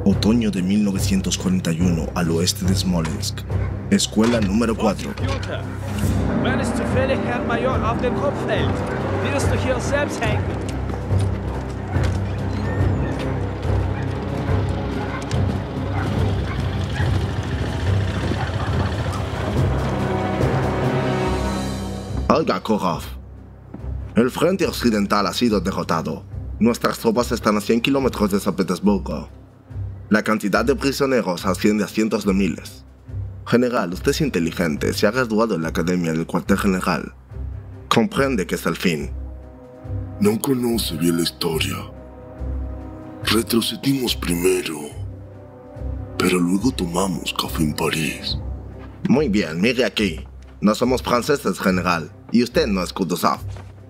Otoño de 1941 al oeste de Smolensk. Escuela número 4. Wenn es zufällig Herrn Major auf den Kopf fällt, wirst du hier selbst hängen. Oiga, Korov. El frente occidental ha sido derrotado. Nuestras tropas están a 100 kilómetros de San Petersburgo. La cantidad de prisioneros asciende a cientos de miles. General, usted es inteligente, se ha graduado en la academia del cuartel general. Comprende que es el fin. No conoce bien la historia. Retrocedimos primero, pero luego tomamos café en París. Muy bien, mire aquí. No somos franceses, general, y usted no es Kutuzov.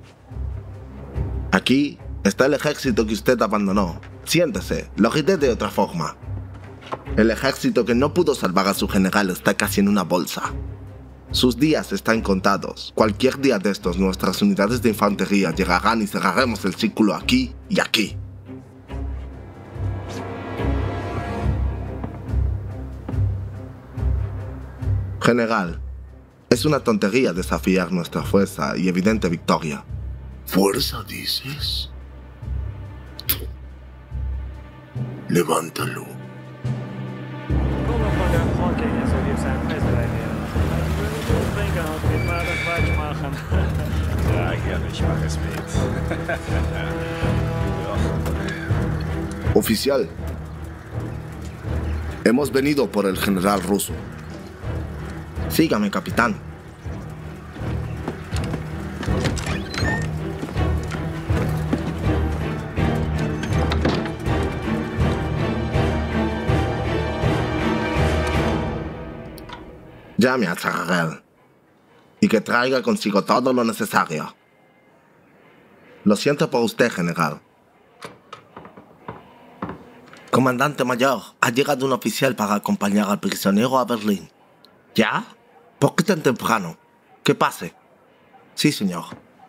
Aquí está el ejército que usted abandonó. Siéntese, lo grité de otra forma. El ejército que no pudo salvar a su general está casi en una bolsa. Sus días están contados. Cualquier día de estos nuestras unidades de infantería llegarán y cerraremos el círculo aquí y aquí. General, es una tontería desafiar nuestra fuerza y evidente victoria. ¿Fuerza, dices? Levántalo. Oficial, hemos venido por el general ruso. Sígame, capitán. Llame a Zarrel y que traiga consigo todo lo necesario. Lo siento por usted, general. Comandante mayor, ha llegado un oficial para acompañar al prisionero a Berlín. ¿Ya? ¿Por qué tan temprano? Que pase. Sí, señor.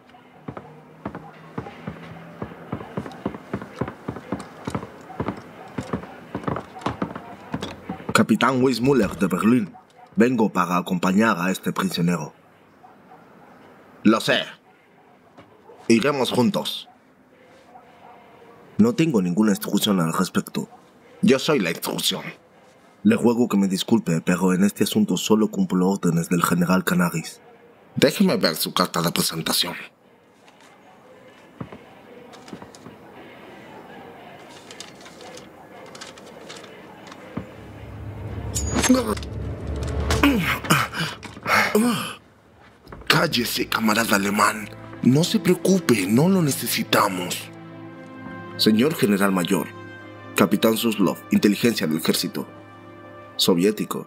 Capitán Weissmuller de Berlín. Vengo para acompañar a este prisionero. Lo sé. Iremos juntos. No tengo ninguna instrucción al respecto. Yo soy la instrucción. Le ruego que me disculpe, pero en este asunto solo cumplo órdenes del general Canaris. Déjeme ver su carta de presentación. Cállese, camarada alemán. No se preocupe, no lo necesitamos. Señor General Mayor, Capitán Suslov, Inteligencia del Ejército. Soviético.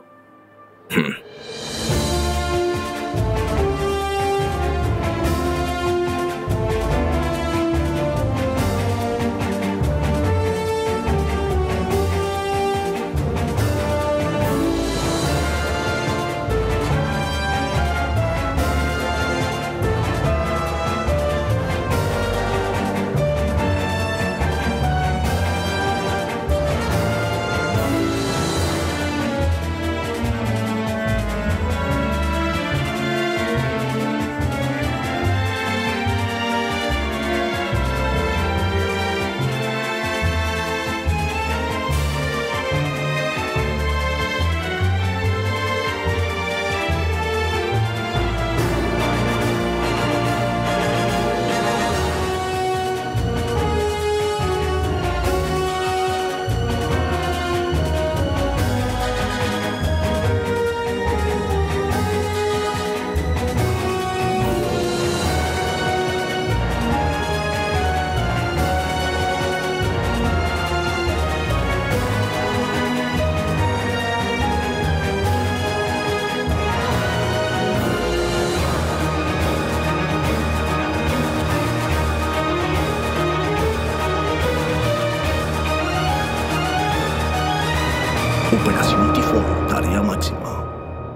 Operación Tifón, tarea máxima.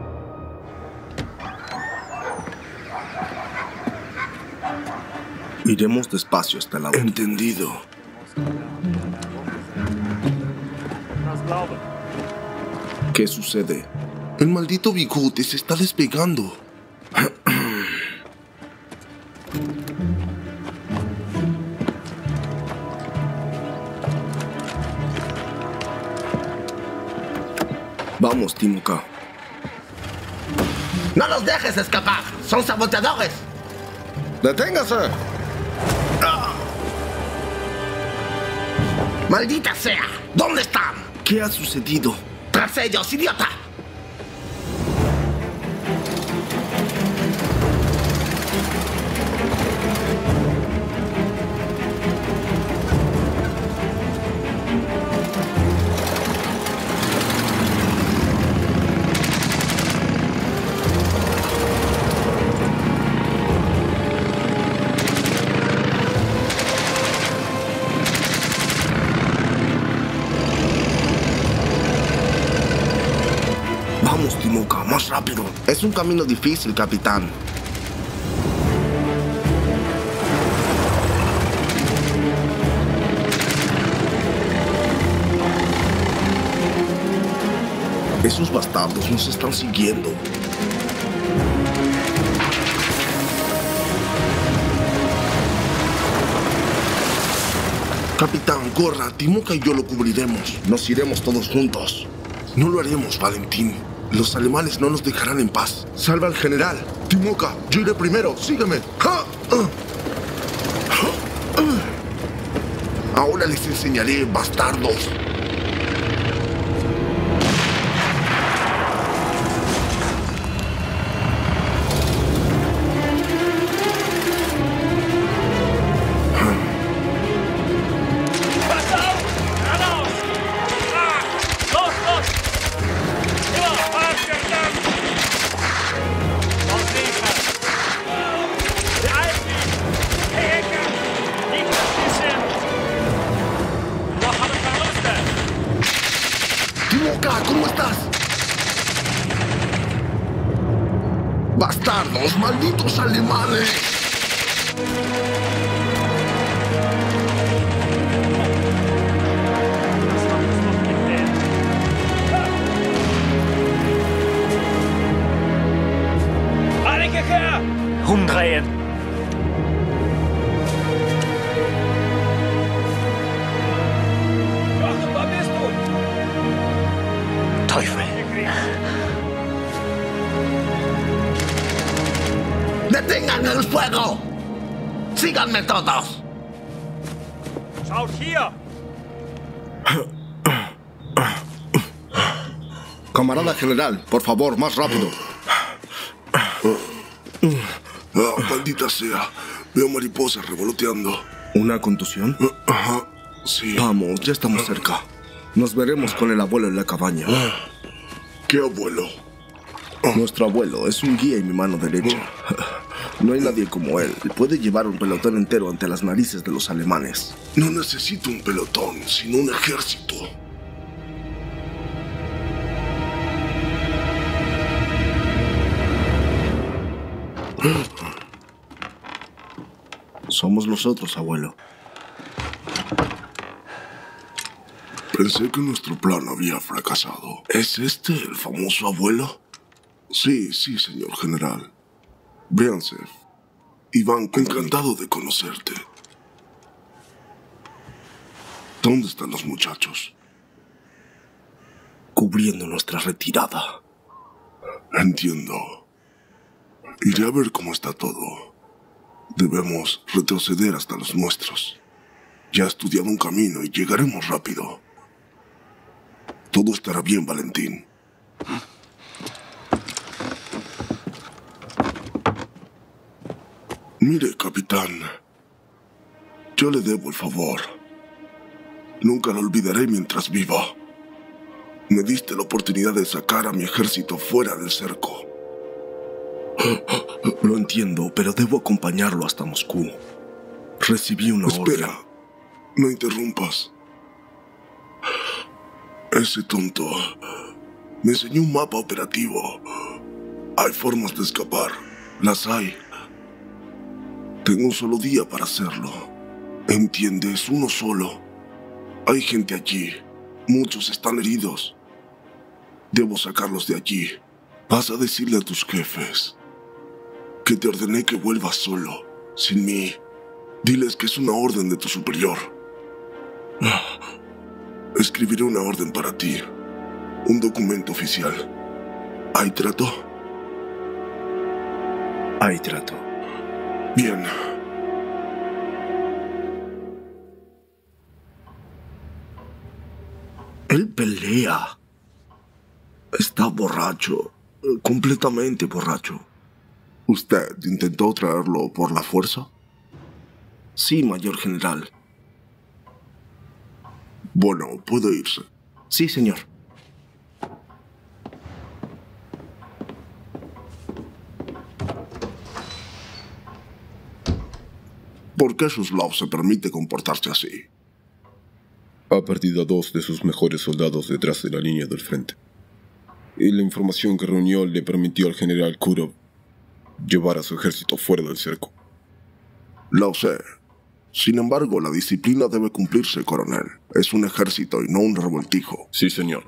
Iremos despacio hasta la... Entendido. glauben. ¿Qué sucede? El maldito bigote se está despegando. Vamos, Timoka. ¡No los dejes escapar! ¡Son saboteadores! ¡Deténgase! ¡Maldita sea! ¿Dónde están? ¿Qué ha sucedido? ¡Tras ellos, idiota! Vamos, Timoka, más rápido. Es un camino difícil, capitán. Esos bastardos nos están siguiendo. Capitán, corra. Timoka y yo lo cubriremos. Nos iremos todos juntos. No lo haremos, Valentín. Los alemanes no nos dejarán en paz. Salva al general. Timoka, yo iré primero. Sígueme. Ahora les enseñaré, bastardos. Timoka, ¿cómo estás? ¡Bastardos, malditos alemanes! Einige her! Umdrehen! Joachim, wo bist du? Teufel! ¡Detengan el fuego! ¡Síganme todos! Schaut hier! Camarada general, por favor, más rápido. Maldita sea. Veo mariposas revoloteando. ¿Una contusión? Ajá, sí. Vamos, ya estamos cerca. Nos veremos con el abuelo en la cabaña. ¿Qué abuelo? Nuestro abuelo es un guía y mi mano derecha. No hay nadie como él. Puede llevar un pelotón entero ante las narices de los alemanes. No necesito un pelotón, sino un ejército. Somos nosotros, abuelo. Pensé que nuestro plan había fracasado. ¿Es este el famoso abuelo? Sí, señor general. Briancev. Iván, encantado de conocerte. ¿Dónde están los muchachos? Cubriendo nuestra retirada. Entiendo. Iré a ver cómo está todo. Debemos retroceder hasta los nuestros. Ya he estudiado un camino y llegaremos rápido. Todo estará bien, Valentín. Mire, capitán. Yo le debo el favor. Nunca lo olvidaré mientras viva. Me diste la oportunidad de sacar a mi ejército fuera del cerco. Lo entiendo, pero debo acompañarlo hasta Moscú. Recibí una Espera, orden. no interrumpas. Ese tonto me enseñó un mapa operativo. Hay formas de escapar. Las hay. Tengo un solo día para hacerlo. ¿Entiendes? Uno solo. Hay gente allí. Muchos están heridos. Debo sacarlos de allí. Vas a decirle a tus jefes que te ordené que vuelvas solo, sin mí. Diles que es una orden de tu superior. Escribiré una orden para ti. Un documento oficial. ¿Hay trato? Hay trato. Bien. Él pelea. Está borracho. Completamente borracho. ¿Usted intentó traerlo por la fuerza? Sí, mayor general. Bueno, puede irse. Sí, señor. ¿Por qué Suslov se permite comportarse así? Ha perdido a 2 de sus mejores soldados detrás de la línea del frente. Y la información que reunió le permitió al general Kurov llevar a su ejército fuera del cerco. Lo sé. Sin embargo, la disciplina debe cumplirse, coronel. Es un ejército y no un revoltijo. Sí, señor.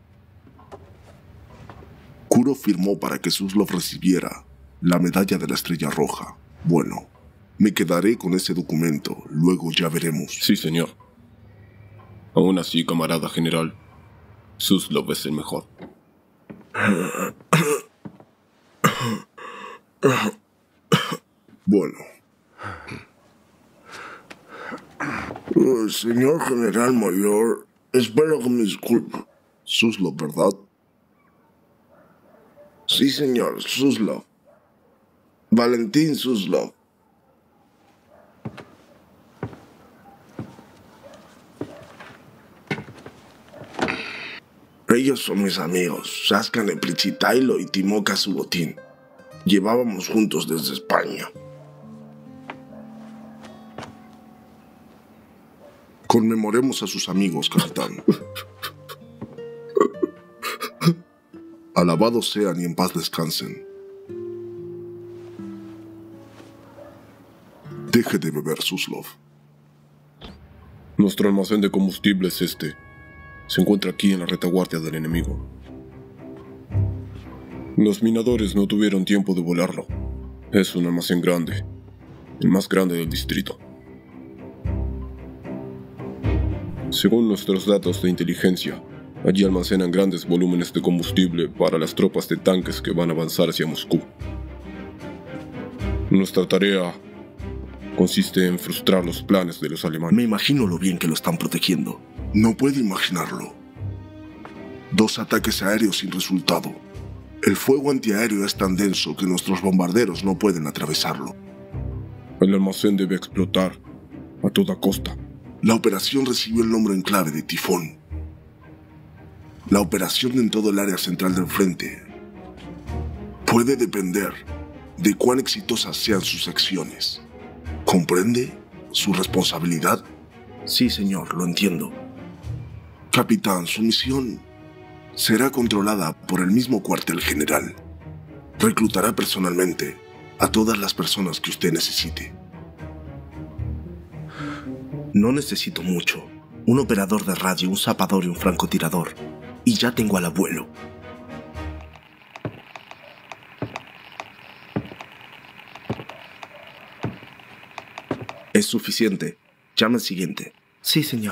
Kurov firmó para que Suslov recibiera la medalla de la Estrella Roja. Bueno, me quedaré con ese documento. Luego ya veremos. Sí, señor. Aún así, camarada general, Suslov es el mejor. Bueno. Señor general mayor, espero que me disculpe. Suslov, ¿verdad? Sí, señor, Suslov. Valentín Suslov. Ellos son mis amigos, Saskan Eplichitailo y Timoka Subotín. Llevábamos juntos desde España. Conmemoremos a sus amigos, capitán. Alabados sean y en paz descansen. Deje de beber, Suslov. Nuestro almacén de combustible es este. Se encuentra aquí en la retaguardia del enemigo. Los minadores no tuvieron tiempo de volarlo. Es un almacén grande, el más grande del distrito. Según nuestros datos de inteligencia, allí almacenan grandes volúmenes de combustible para las tropas de tanques que van a avanzar hacia Moscú. Nuestra tarea consiste en frustrar los planes de los alemanes. Me imagino lo bien que lo están protegiendo. No puede imaginarlo. 2 ataques aéreos sin resultado. El fuego antiaéreo es tan denso que nuestros bombarderos no pueden atravesarlo. El almacén debe explotar a toda costa. La operación recibió el nombre en clave de Tifón. La operación en todo el área central del frente puede depender de cuán exitosas sean sus acciones. ¿Comprende su responsabilidad? Sí, señor, lo entiendo. Capitán, su misión será controlada por el mismo cuartel general. Reclutará personalmente a todas las personas que usted necesite. No necesito mucho. Un operador de radio, un zapador y un francotirador. Y ya tengo al abuelo. Es suficiente. Llame al siguiente. Sí, señor.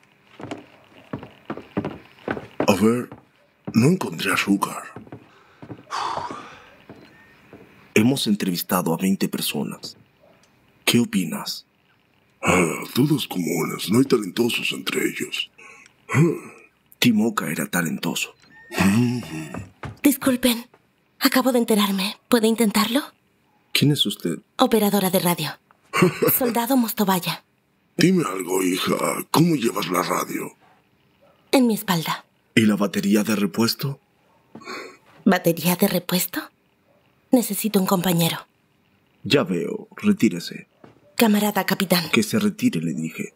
A ver, no encontré azúcar. Hemos entrevistado a 20 personas. ¿Qué opinas? Todos comunes, no hay talentosos entre ellos. Timoka era talentoso. Disculpen, acabo de enterarme. ¿Puede intentarlo? ¿Quién es usted? Operadora de radio. Soldado Mostovaya. Dime algo, hija. ¿Cómo llevas la radio? En mi espalda. ¿Y la batería de repuesto? ¿Batería de repuesto? Necesito un compañero. Ya veo. Retírese. Camarada capitán. Que se retire, le dije.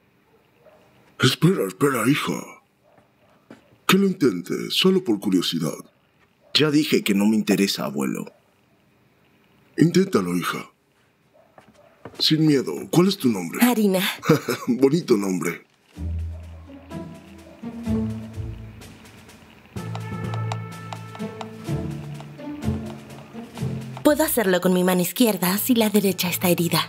Espera, hija. Que lo intente, solo por curiosidad. Ya dije que no me interesa, abuelo. Inténtalo, hija. Sin miedo. ¿Cuál es tu nombre? Harina. Bonito nombre. Puedo hacerlo con mi mano izquierda si la derecha está herida.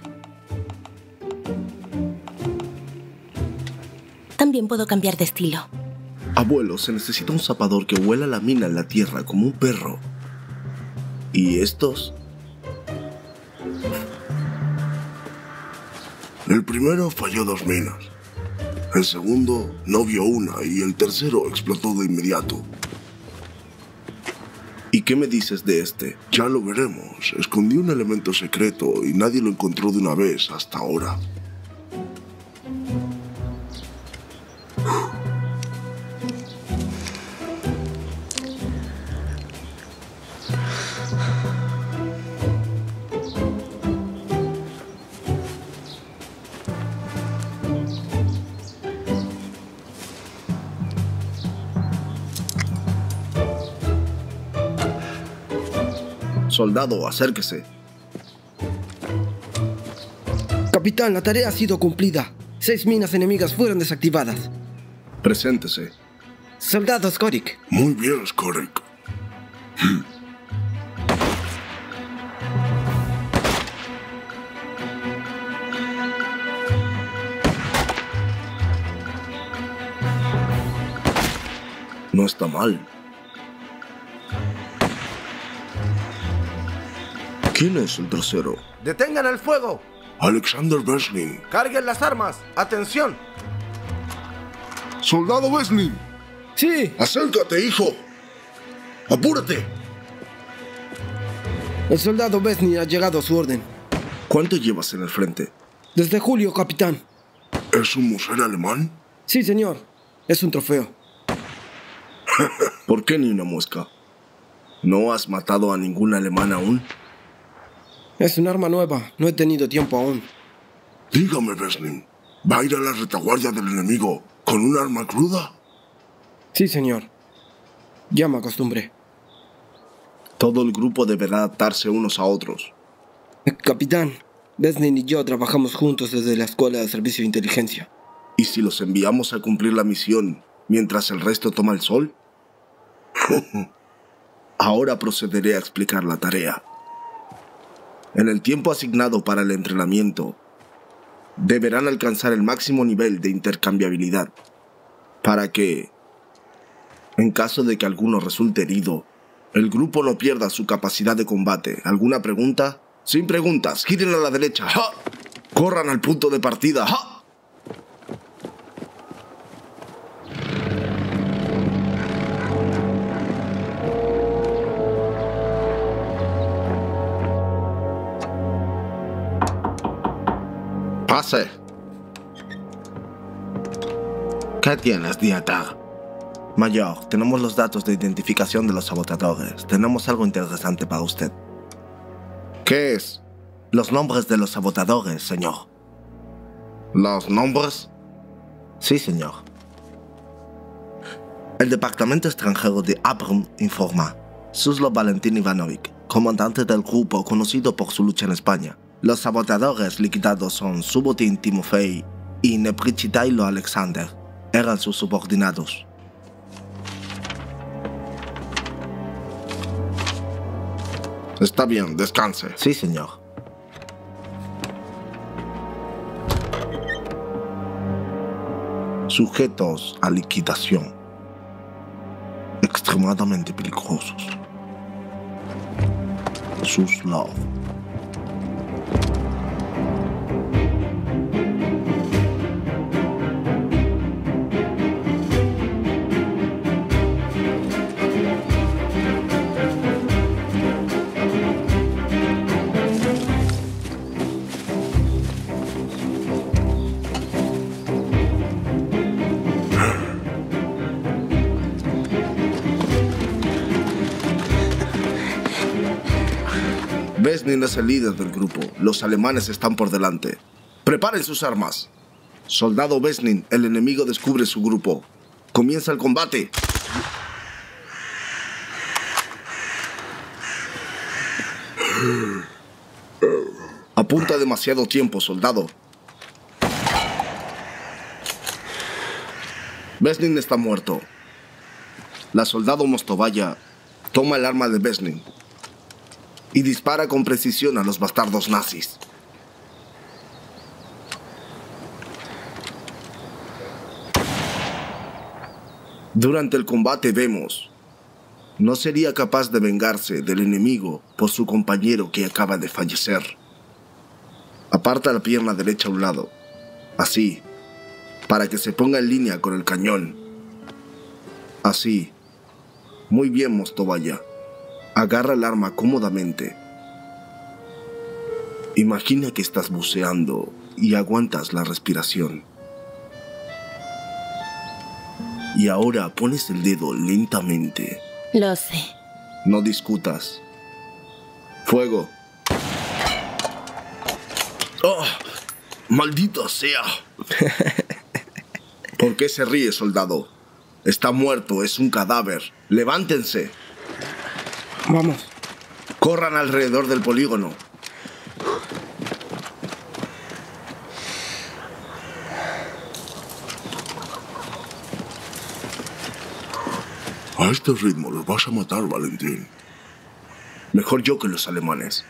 También puedo cambiar de estilo. Abuelo, se necesita un zapador que huela la mina en la tierra como un perro. ¿Y estos? El primero falló 2 minas. El segundo no vio una y el tercero explotó de inmediato. ¿Y qué me dices de este? Ya lo veremos. Escondí un elemento secreto y nadie lo encontró de una vez hasta ahora. Soldado, acérquese. Capitán, la tarea ha sido cumplida. 6 minas enemigas fueron desactivadas. Preséntese. Soldado Skorik. Muy bien, Skorik. No está mal. ¿Quién es el tercero? ¡Detengan el fuego! Alexander Veslin. ¡Carguen las armas! ¡Atención! ¡Soldado Veslin! Sí. ¡Acércate, hijo! ¡Apúrate! El soldado Vesni ha llegado a su orden. ¿Cuánto llevas en el frente? Desde julio, capitán. ¿Es un muser alemán? Sí, señor. Es un trofeo. ¿Por qué ni una mosca? ¿No has matado a ningún alemán aún? Es un arma nueva. No he tenido tiempo aún. Dígame, Veslin. ¿Va a ir a la retaguardia del enemigo con un arma cruda? Sí, señor. Ya me acostumbré. Todo el grupo deberá adaptarse unos a otros. Capitán, Vesnin y yo trabajamos juntos desde la Escuela de Servicio de Inteligencia. ¿Y si los enviamos a cumplir la misión mientras el resto toma el sol? Ahora procederé a explicar la tarea. En el tiempo asignado para el entrenamiento, deberán alcanzar el máximo nivel de intercambiabilidad para que, en caso de que alguno resulte herido, el grupo no pierda su capacidad de combate. ¿Alguna pregunta? Sin preguntas, giren a la derecha. ¡Ja! Corran al punto de partida. ¡Ja! Pase. ¿Qué tienes, Dieter? Mayor, tenemos los datos de identificación de los saboteadores. Tenemos algo interesante para usted. ¿Qué es? Los nombres de los saboteadores, señor. ¿Los nombres? Sí, señor. El departamento extranjero de Abram informa. Suslo Valentín Ivanovic, comandante del grupo conocido por su lucha en España. Los saboteadores liquidados son Subotin Timofey y Neprichitailo Alexander. Eran sus subordinados. Está bien, descanse. Sí, señor. Sujetos a liquidación. Extremadamente peligrosos. Suslov. Vesnin es el líder del grupo. Los alemanes están por delante. ¡Preparen sus armas! Soldado Vesnin, el enemigo descubre su grupo. ¡Comienza el combate! Apunta demasiado tiempo, soldado. Vesnin está muerto. La soldado Mostovaya toma el arma de Vesnin. y dispara con precisión a los bastardos nazis. Durante el combate vemos, no sería capaz de vengarse del enemigo por su compañero que acaba de fallecer. Aparta la pierna derecha a un lado, así, para que se ponga en línea con el cañón. Así. Muy bien, Mostovaya. Agarra el arma cómodamente. Imagina que estás buceando y aguantas la respiración. Y ahora pones el dedo lentamente. Lo sé. No discutas. Fuego. ¡Oh! ¡Maldito sea! ¿Por qué se ríe, soldado? Está muerto, es un cadáver. ¡Levántense! Vamos. Corran alrededor del polígono. A este ritmo los vas a matar, Valentín. Mejor yo que los alemanes.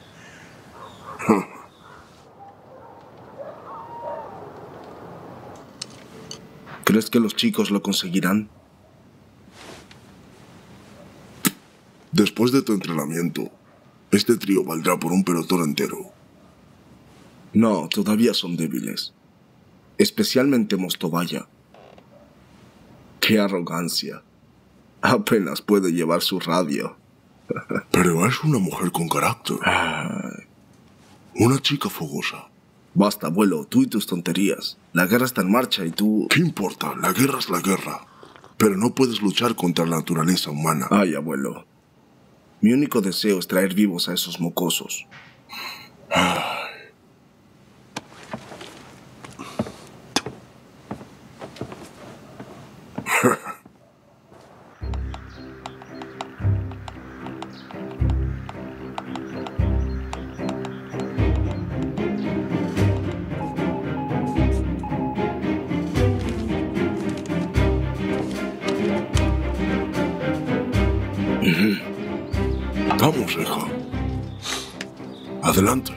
¿Crees que los chicos lo conseguirán? Después de tu entrenamiento, este trío valdrá por un pelotón entero. No, todavía son débiles. Especialmente Mostovaya. ¡Qué arrogancia! Apenas puede llevar su radio. Pero es una mujer con carácter. Una chica fogosa. Basta, abuelo, tú y tus tonterías. La guerra está en marcha y tú... ¿Qué importa? La guerra es la guerra. Pero no puedes luchar contra la naturaleza humana. Ay, abuelo. Mi único deseo es traer vivos a esos mocosos. Vamos, hija. Adelante.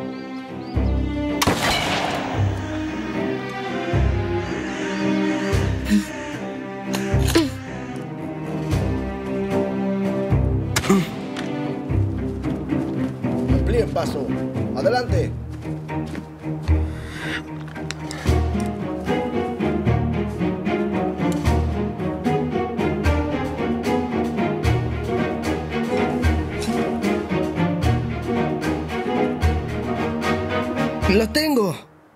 Amplíen paso. Adelante. ¡Lo tengo!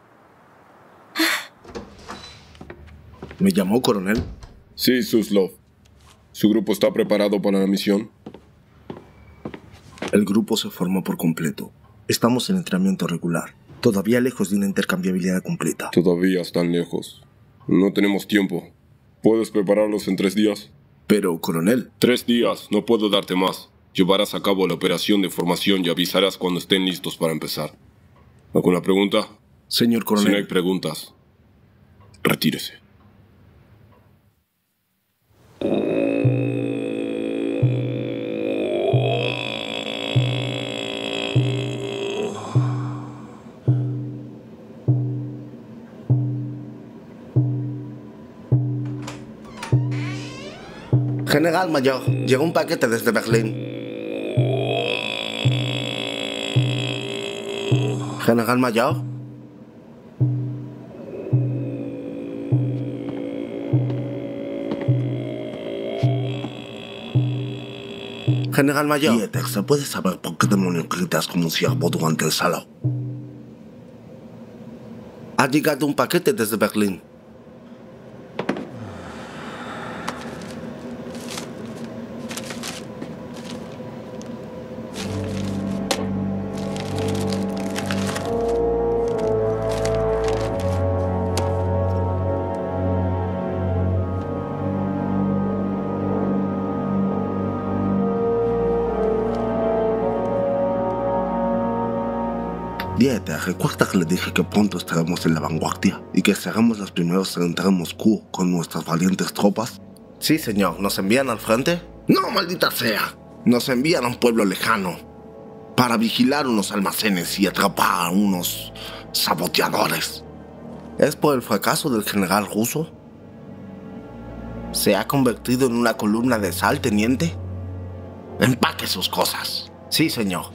¿Me llamó, coronel? Sí, Suslov. ¿Su grupo está preparado para la misión? El grupo se formó por completo. Estamos en entrenamiento regular. Todavía lejos de una intercambiabilidad completa. Todavía están lejos. No tenemos tiempo. ¿Puedes prepararlos en 3 días? Pero, coronel... 3 días, no puedo darte más. Llevarás a cabo la operación de formación y avisarás cuando estén listos para empezar. ¿Alguna pregunta? Señor coronel... Si no hay preguntas, retírese. General Mayor, llegó un paquete desde Berlín. General Mayor. General Mayor. Dieter, ¿se puede saber por qué demonios gritas como un ciervo durante el salón? Ha llegado un paquete desde Berlín. Dieter, recuerda que le dije que pronto estaremos en la vanguardia y que seremos los primeros en entrar en Moscú con nuestras valientes tropas. Sí, señor. ¿Nos envían al frente? ¡No, maldita sea! Nos envían a un pueblo lejano. para vigilar unos almacenes y atrapar a unos saboteadores. ¿Es por el fracaso del general ruso? ¿Se ha convertido en una columna de sal, teniente? Empaque sus cosas. Sí, señor.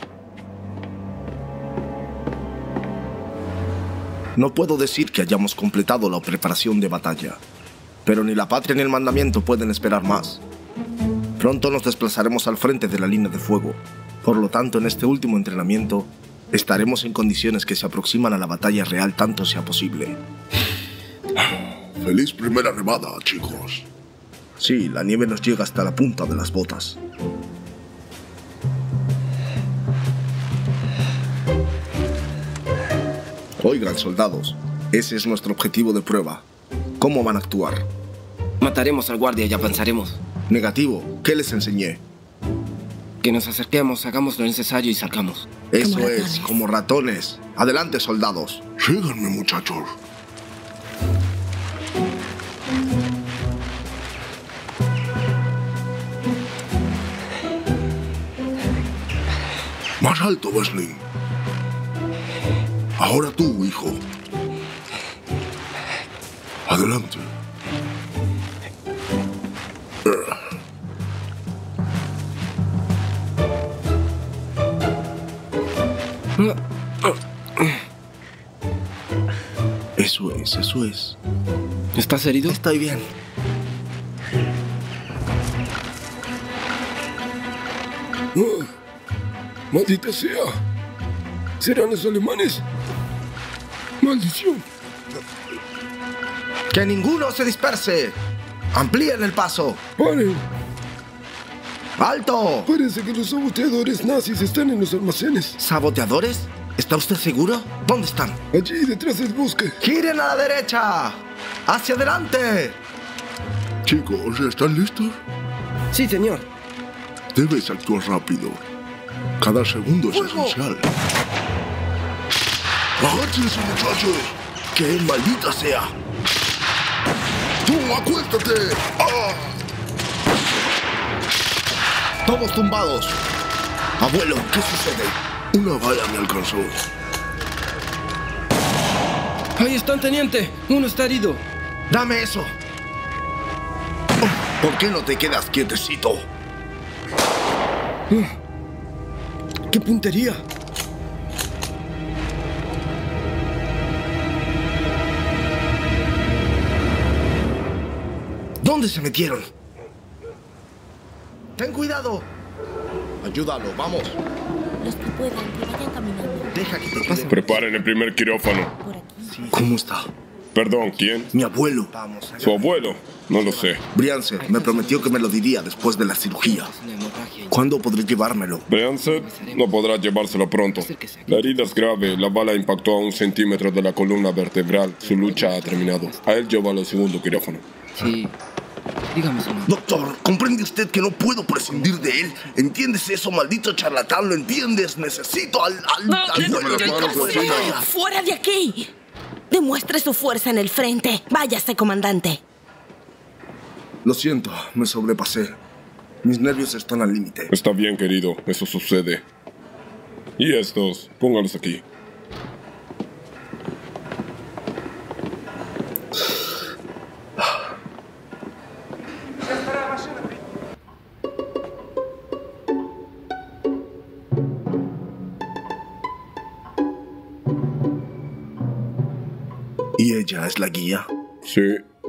No puedo decir que hayamos completado la preparación de batalla, pero ni la patria ni el mandamiento pueden esperar más. Pronto nos desplazaremos al frente de la línea de fuego. Por lo tanto, en este último entrenamiento, estaremos en condiciones que se aproximan a la batalla real tanto sea posible. Feliz primera nevada, chicos. Sí, la nieve nos llega hasta la punta de las botas. Oigan, soldados, ese es nuestro objetivo de prueba. ¿Cómo van a actuar? Mataremos al guardia y avanzaremos. Negativo, ¿qué les enseñé? Que nos acerquemos, hagamos lo necesario y salgamos. Eso es, como ratones. Adelante, soldados. Síganme, muchachos. Más alto, Wesley. Ahora tú, hijo. Adelante. Eso es. ¿Estás herido? Estoy bien. ¡Maldita sea! ¿Serán los alemanes? ¡Maldición! ¡Que ninguno se disperse! ¡Amplíen el paso! ¡Paren! ¡Alto! Parece que los saboteadores nazis están en los almacenes. ¿Saboteadores? ¿Está usted seguro? ¿Dónde están? Allí, detrás del bosque. ¡Giren a la derecha! ¡Hacia adelante! Chicos, ¿están listos? Sí, señor. Debes actuar rápido. Cada segundo es ¡Fuego! esencial. ¡Agáchense, muchachos! ¡Que maldita sea! ¡Tú, acuéstate! ¡Ah! ¡Todos tumbados! Abuelo, ¿qué sucede? Una bala me alcanzó. Ahí están, teniente. Uno está herido. ¡Dame eso! ¿Por qué no te quedas quietecito? ¡Qué puntería! ¿Dónde se metieron? ¡Ten cuidado! Ayúdalo, vamos. Los que puedan, que vayan caminando. Deja que te quede. Preparen el primer quirófano. Por aquí. ¿Cómo está? Perdón, ¿quién? Mi abuelo. ¿Su abuelo? No lo sé. Briancer me prometió que me lo diría después de la cirugía. ¿Cuándo podré llevármelo? Briancer no podrá llevárselo pronto. La herida es grave, la bala impactó a 1 centímetro de la columna vertebral. Su lucha ha terminado. A él llévalo al segundo quirófano. Sí. Dígame su nombre. Doctor, ¿comprende usted que no puedo prescindir de él? ¿Entiendes eso, maldito charlatán? ¿Lo entiendes? Necesito al ¡Fuera de aquí! Demuestre su fuerza en el frente. Váyase, comandante. Lo siento, me sobrepasé. Mis nervios están al límite. Está bien, querido. Eso sucede. Y estos, póngalos aquí. ¿Y ella es la guía? Sí.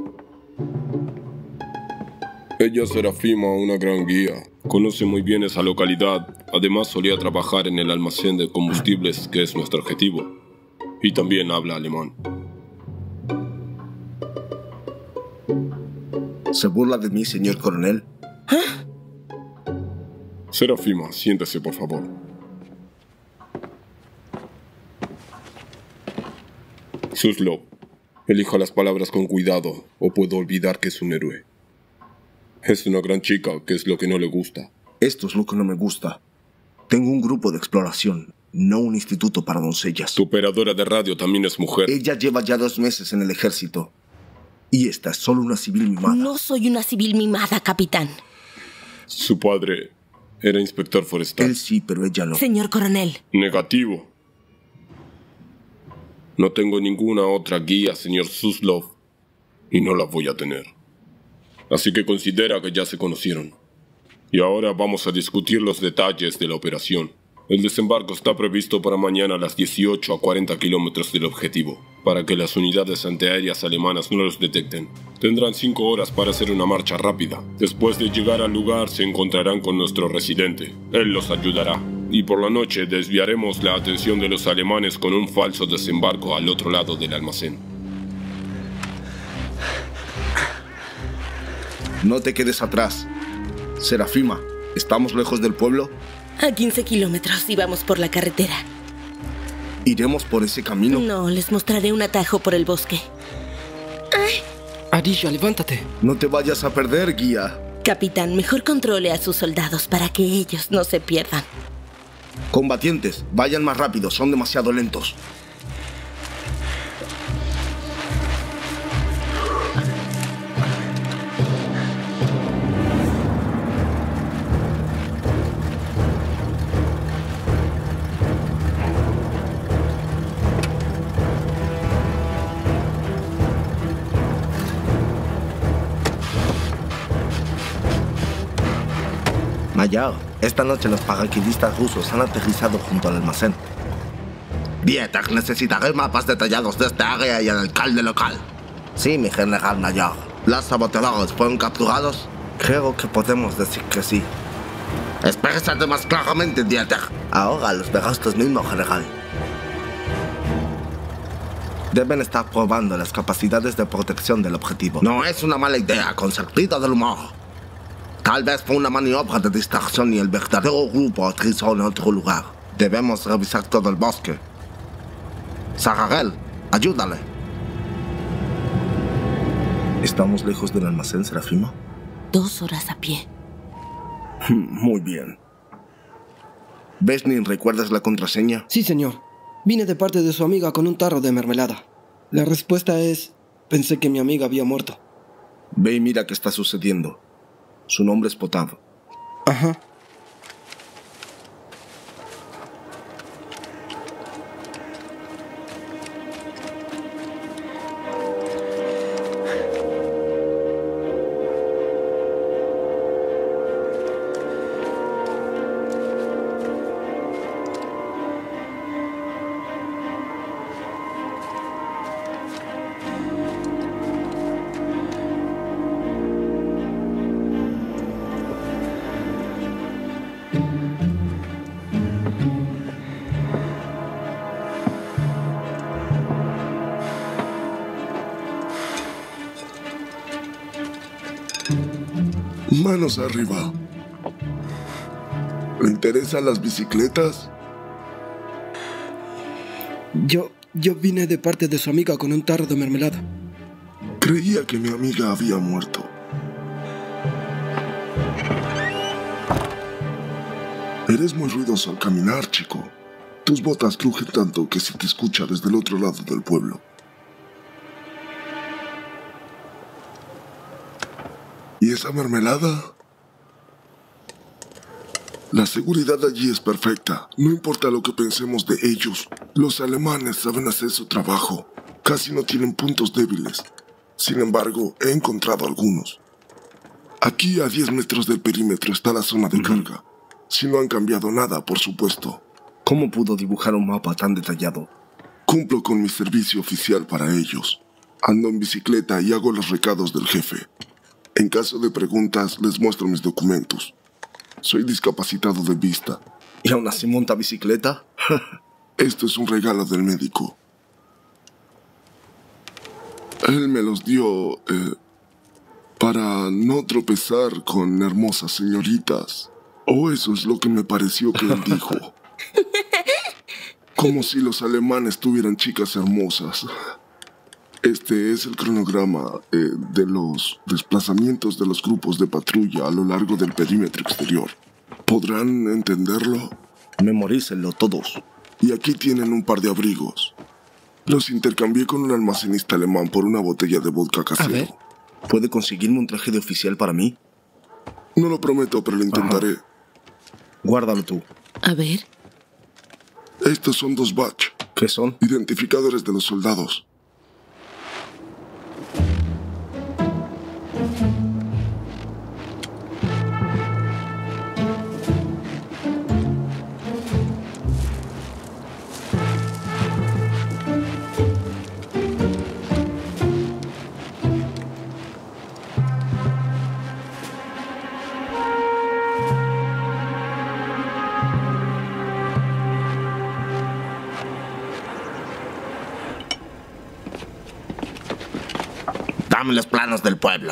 Ella es Serafima, una gran guía. Conoce muy bien esa localidad. Además solía trabajar en el almacén de combustibles, que es nuestro objetivo. Y también habla alemán. ¿Se burla de mí, señor coronel? Serafima, siéntese, por favor. Suslov, elija las palabras con cuidado, o puedo olvidar que es un héroe. Es una gran chica, que es lo que no le gusta. Esto es lo que no me gusta. Tengo un grupo de exploración, no un instituto para doncellas. Tu operadora de radio también es mujer. Ella lleva ya 2 meses en el ejército. Y esta es solo una civil mimada. No soy una civil mimada, capitán. Su padre Era inspector forestal. Él sí, pero ella no. Señor coronel. Negativo. No tengo ninguna otra guía, señor Suslov, y no la voy a tener. Así que considera que ya se conocieron. Y ahora vamos a discutir los detalles de la operación. El desembarco está previsto para mañana a las 18 a 40 kilómetros del objetivo, para que las unidades antiaéreas alemanas no los detecten. Tendrán 5 horas para hacer una marcha rápida. Después de llegar al lugar se encontrarán con nuestro residente. Él los ayudará. Y por la noche desviaremos la atención de los alemanes con un falso desembarco al otro lado del almacén. No te quedes atrás. Serafima, ¿estamos lejos del pueblo? A 15 kilómetros y vamos por la carretera. ¿Iremos por ese camino? No, les mostraré un atajo por el bosque. Arisha, levántate. No te vayas a perder, guía. Capitán, mejor controle a sus soldados para que ellos no se pierdan. Combatientes, vayan más rápido, son demasiado lentos. Mayor, esta noche los paracaidistas rusos han aterrizado junto al almacén. Dieter, necesitaré mapas detallados de esta área y el alcalde local. Sí, mi general mayor. ¿Los saboteadores fueron capturados? Creo que podemos decir que sí. Exprésate más claramente, Dieter. Ahora los verás tú mismo, general. Deben estar probando las capacidades de protección del objetivo. No es una mala idea, con sentido del humor. Tal vez fue una maniobra de distracción y el verdadero grupo aterrizó en otro lugar. Debemos revisar todo el bosque. Saragel, ayúdale. ¿Estamos lejos del almacén, Serafima? 2 horas a pie. Muy bien. Vesnin, ¿recuerdas la contraseña? Sí, señor. Vine de parte de su amiga con un tarro de mermelada. La respuesta es... Pensé que mi amiga había muerto. Ve y mira qué está sucediendo. Su nombre es Potav. Ajá. Manos arriba. ¿Le interesan las bicicletas? Yo vine de parte de su amiga con un tarro de mermelada. Creía que mi amiga había muerto. Eres muy ruidoso al caminar, chico. Tus botas crujen tanto que se te escucha desde el otro lado del pueblo. ¿Y esa mermelada? La seguridad allí es perfecta. No importa lo que pensemos de ellos. Los alemanes saben hacer su trabajo. Casi no tienen puntos débiles. Sin embargo, he encontrado algunos. Aquí a 10 metros del perímetro está la zona de carga. Si no han cambiado nada, por supuesto. ¿Cómo pudo dibujar un mapa tan detallado? Cumplo con mi servicio oficial para ellos. Ando en bicicleta y hago los recados del jefe. En caso de preguntas, les muestro mis documentos. Soy discapacitado de vista. ¿Y aún así monta bicicleta? Esto es un regalo del médico. Él me los dio para no tropezar con hermosas señoritas. O eso es lo que me pareció que él dijo. Como si los alemanes tuvieran chicas hermosas. Este es el cronograma de los desplazamientos de los grupos de patrulla a lo largo del perímetro exterior. ¿Podrán entenderlo? Memorícenlo todos. Y aquí tienen un par de abrigos. Los intercambié con un almacenista alemán por una botella de vodka casero. A ver. ¿Puede conseguirme un traje de oficial para mí? No lo prometo, pero lo intentaré. Guárdalo tú. A ver. Estos son 2 badge. ¿Qué son? Identificadores de los soldados. Dame los planos del pueblo.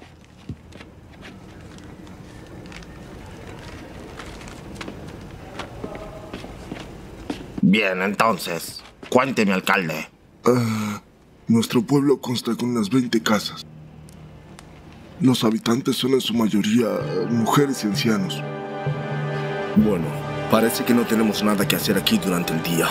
Bien, entonces, cuénteme, alcalde. Nuestro pueblo consta con unas 20 casas. Los habitantes son en su mayoría mujeres y ancianos. Bueno, parece que no tenemos nada que hacer aquí durante el día.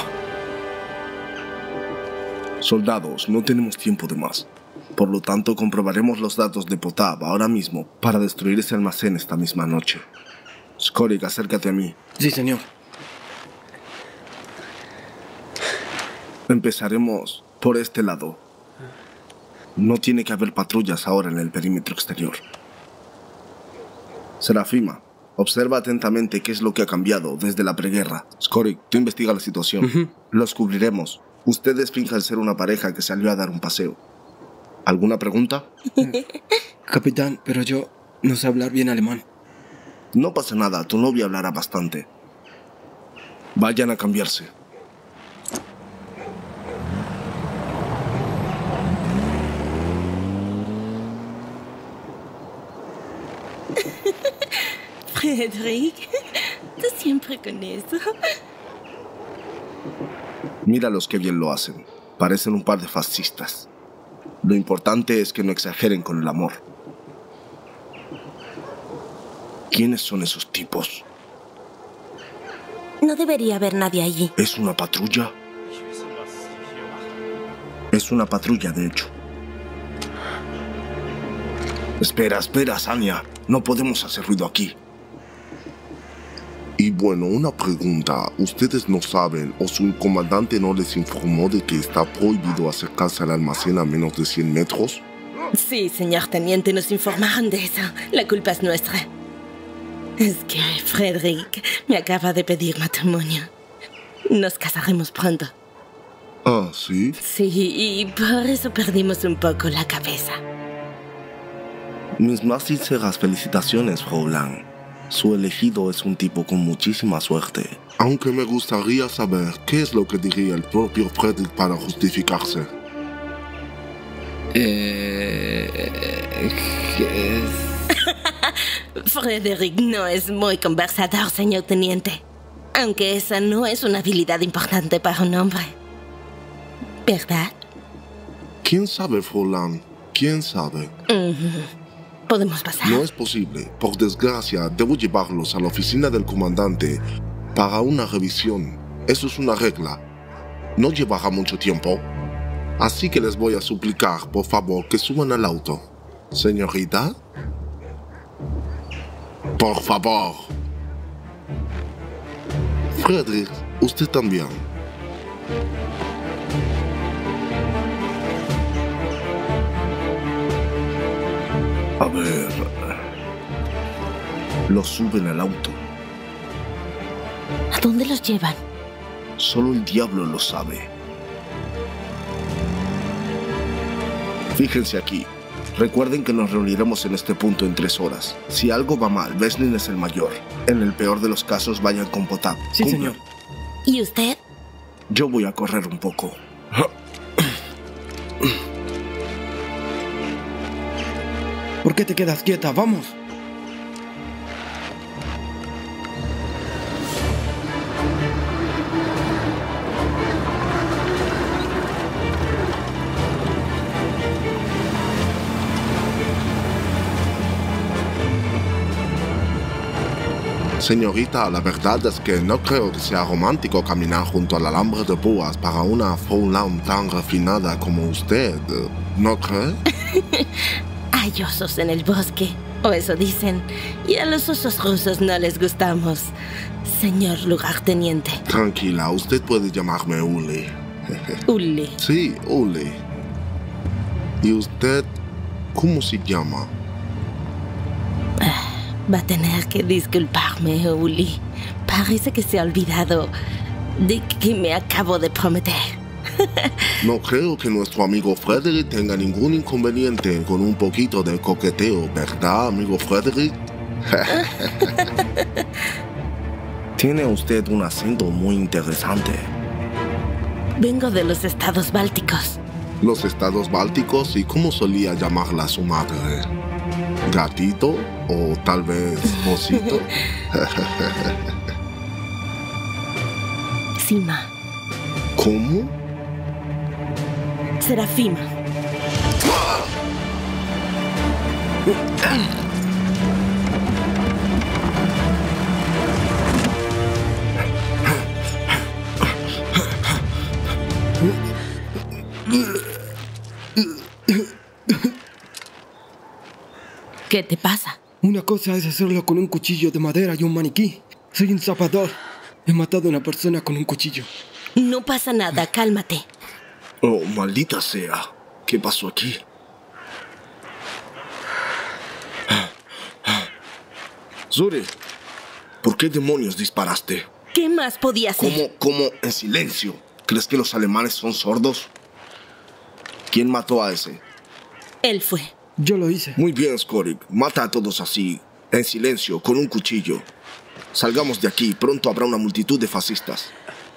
Soldados, no tenemos tiempo de más. Por lo tanto, comprobaremos los datos de Potab ahora mismo para destruir ese almacén esta misma noche. Skorik, acércate a mí. Sí, señor. Empezaremos por este lado. No tiene que haber patrullas ahora en el perímetro exterior. Serafima, observa atentamente qué es lo que ha cambiado desde la preguerra. Skorik, tú investiga la situación. Los cubriremos. Ustedes finjan ser una pareja que salió a dar un paseo. ¿Alguna pregunta? Capitán, pero yo no sé hablar bien alemán. No pasa nada, tu novia hablará bastante. Vayan a cambiarse. Frédéric, tú siempre con eso. Míralos qué bien lo hacen. Parecen un par de fascistas. Lo importante es que no exageren con el amor. ¿Quiénes son esos tipos? No debería haber nadie allí. ¿Es una patrulla? Es una patrulla, de hecho. Espera, Sania. No podemos hacer ruido aquí. Y bueno, una pregunta. ¿Ustedes no saben o su comandante no les informó de que está prohibido acercarse al almacén a menos de 100 metros? Sí, señor teniente, nos informaron de eso. La culpa es nuestra. Es que Frédéric me acaba de pedir matrimonio. Nos casaremos pronto. Ah, ¿sí? Sí, y por eso perdimos un poco la cabeza. Mis más sinceras felicitaciones, Fräulein. Su elegido es un tipo con muchísima suerte. Aunque me gustaría saber qué es lo que diría el propio Frédéric para justificarse. Frédéric no es muy conversador, señor teniente. Aunque esa no es una habilidad importante para un hombre. ¿Verdad? ¿Quién sabe, Fräulein? ¿Quién sabe? Podemos pasar. No es posible. Por desgracia, debo llevarlos a la oficina del comandante para una revisión. Eso es una regla. No llevará mucho tiempo. Así que les voy a suplicar, por favor, que suban al auto. Señorita. Por favor. Frédéric, usted también. A ver... Los suben al auto. ¿A dónde los llevan? Solo el diablo lo sabe. Fíjense aquí. Recuerden que nos reuniremos en este punto en 3 horas. Si algo va mal, Veslin es el mayor. En el peor de los casos, vayan con Potab. Sí, Cumplan. señor. ¿Y usted? Yo voy a correr un poco. ¿Por qué te quedas quieta? ¡Vamos! Señorita, la verdad es que no creo que sea romántico caminar junto al alambre de púas para una Fräulein tan refinada como usted. ¿No cree? Hay osos en el bosque. O eso dicen. Y a los osos rusos no les gustamos, señor lugarteniente. Tranquila, usted puede llamarme Uli. Uli. Sí, Uli. ¿Y usted cómo se llama? Va a tener que disculparme, Uli. Parece que se ha olvidado de que me acabo de prometer. No creo que nuestro amigo Frederick tenga ningún inconveniente con un poquito de coqueteo, ¿verdad, amigo Frederick? Tiene usted un acento muy interesante. Vengo de los estados bálticos. Los estados bálticos, ¿y cómo solía llamarla su madre? ¿Gatito o tal vez osito? Sima. ¿Cómo? Serafima. ¿Qué te pasa? Una cosa es hacerlo con un cuchillo de madera y un maniquí. Soy un zapador. He matado a una persona con un cuchillo. No pasa nada, cálmate. Oh, maldita sea. ¿Qué pasó aquí? Zuri, ¿por qué demonios disparaste? ¿Qué más podía hacer? ¿Cómo en silencio? ¿Crees que los alemanes son sordos? ¿Quién mató a ese? Él fue. Yo lo hice. Muy bien, Skorik. Mata a todos así, en silencio, con un cuchillo. Salgamos de aquí. Pronto habrá una multitud de fascistas.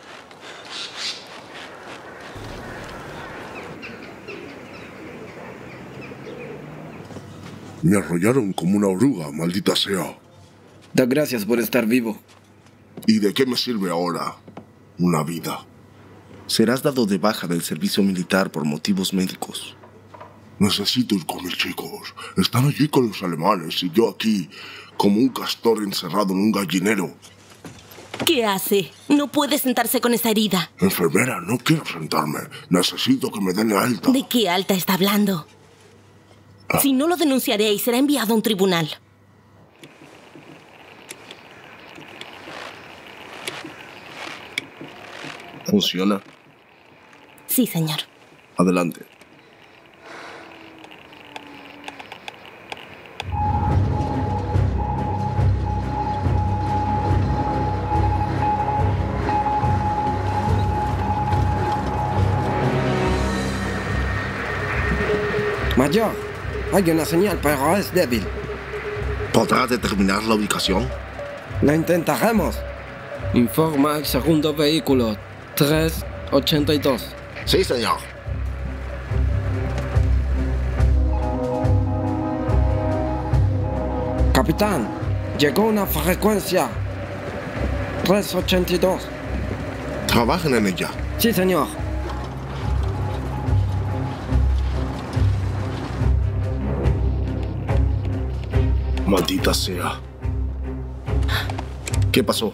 Me arrollaron como una oruga, maldita sea. Da gracias por estar vivo. ¿Y de qué me sirve ahora una vida? Serás dado de baja del servicio militar por motivos médicos. Necesito ir con mis chicos. Están allí con los alemanes y yo aquí, como un castor encerrado en un gallinero. ¿Qué hace? No puede sentarse con esa herida. Enfermera, no quiero sentarme. Necesito que me den alta. ¿De qué alta está hablando? Si no, lo denunciaré y será enviado a un tribunal. ¿Funciona? Sí, señor. Adelante. Mayor, hay una señal, pero es débil. ¿Podrá determinar la ubicación? Lo intentaremos. Informa el segundo vehículo, 382. Sí, señor. Capitán, llegó una frecuencia 382. Trabajen en ella. Sí, señor. Maldita sea. ¿Qué pasó?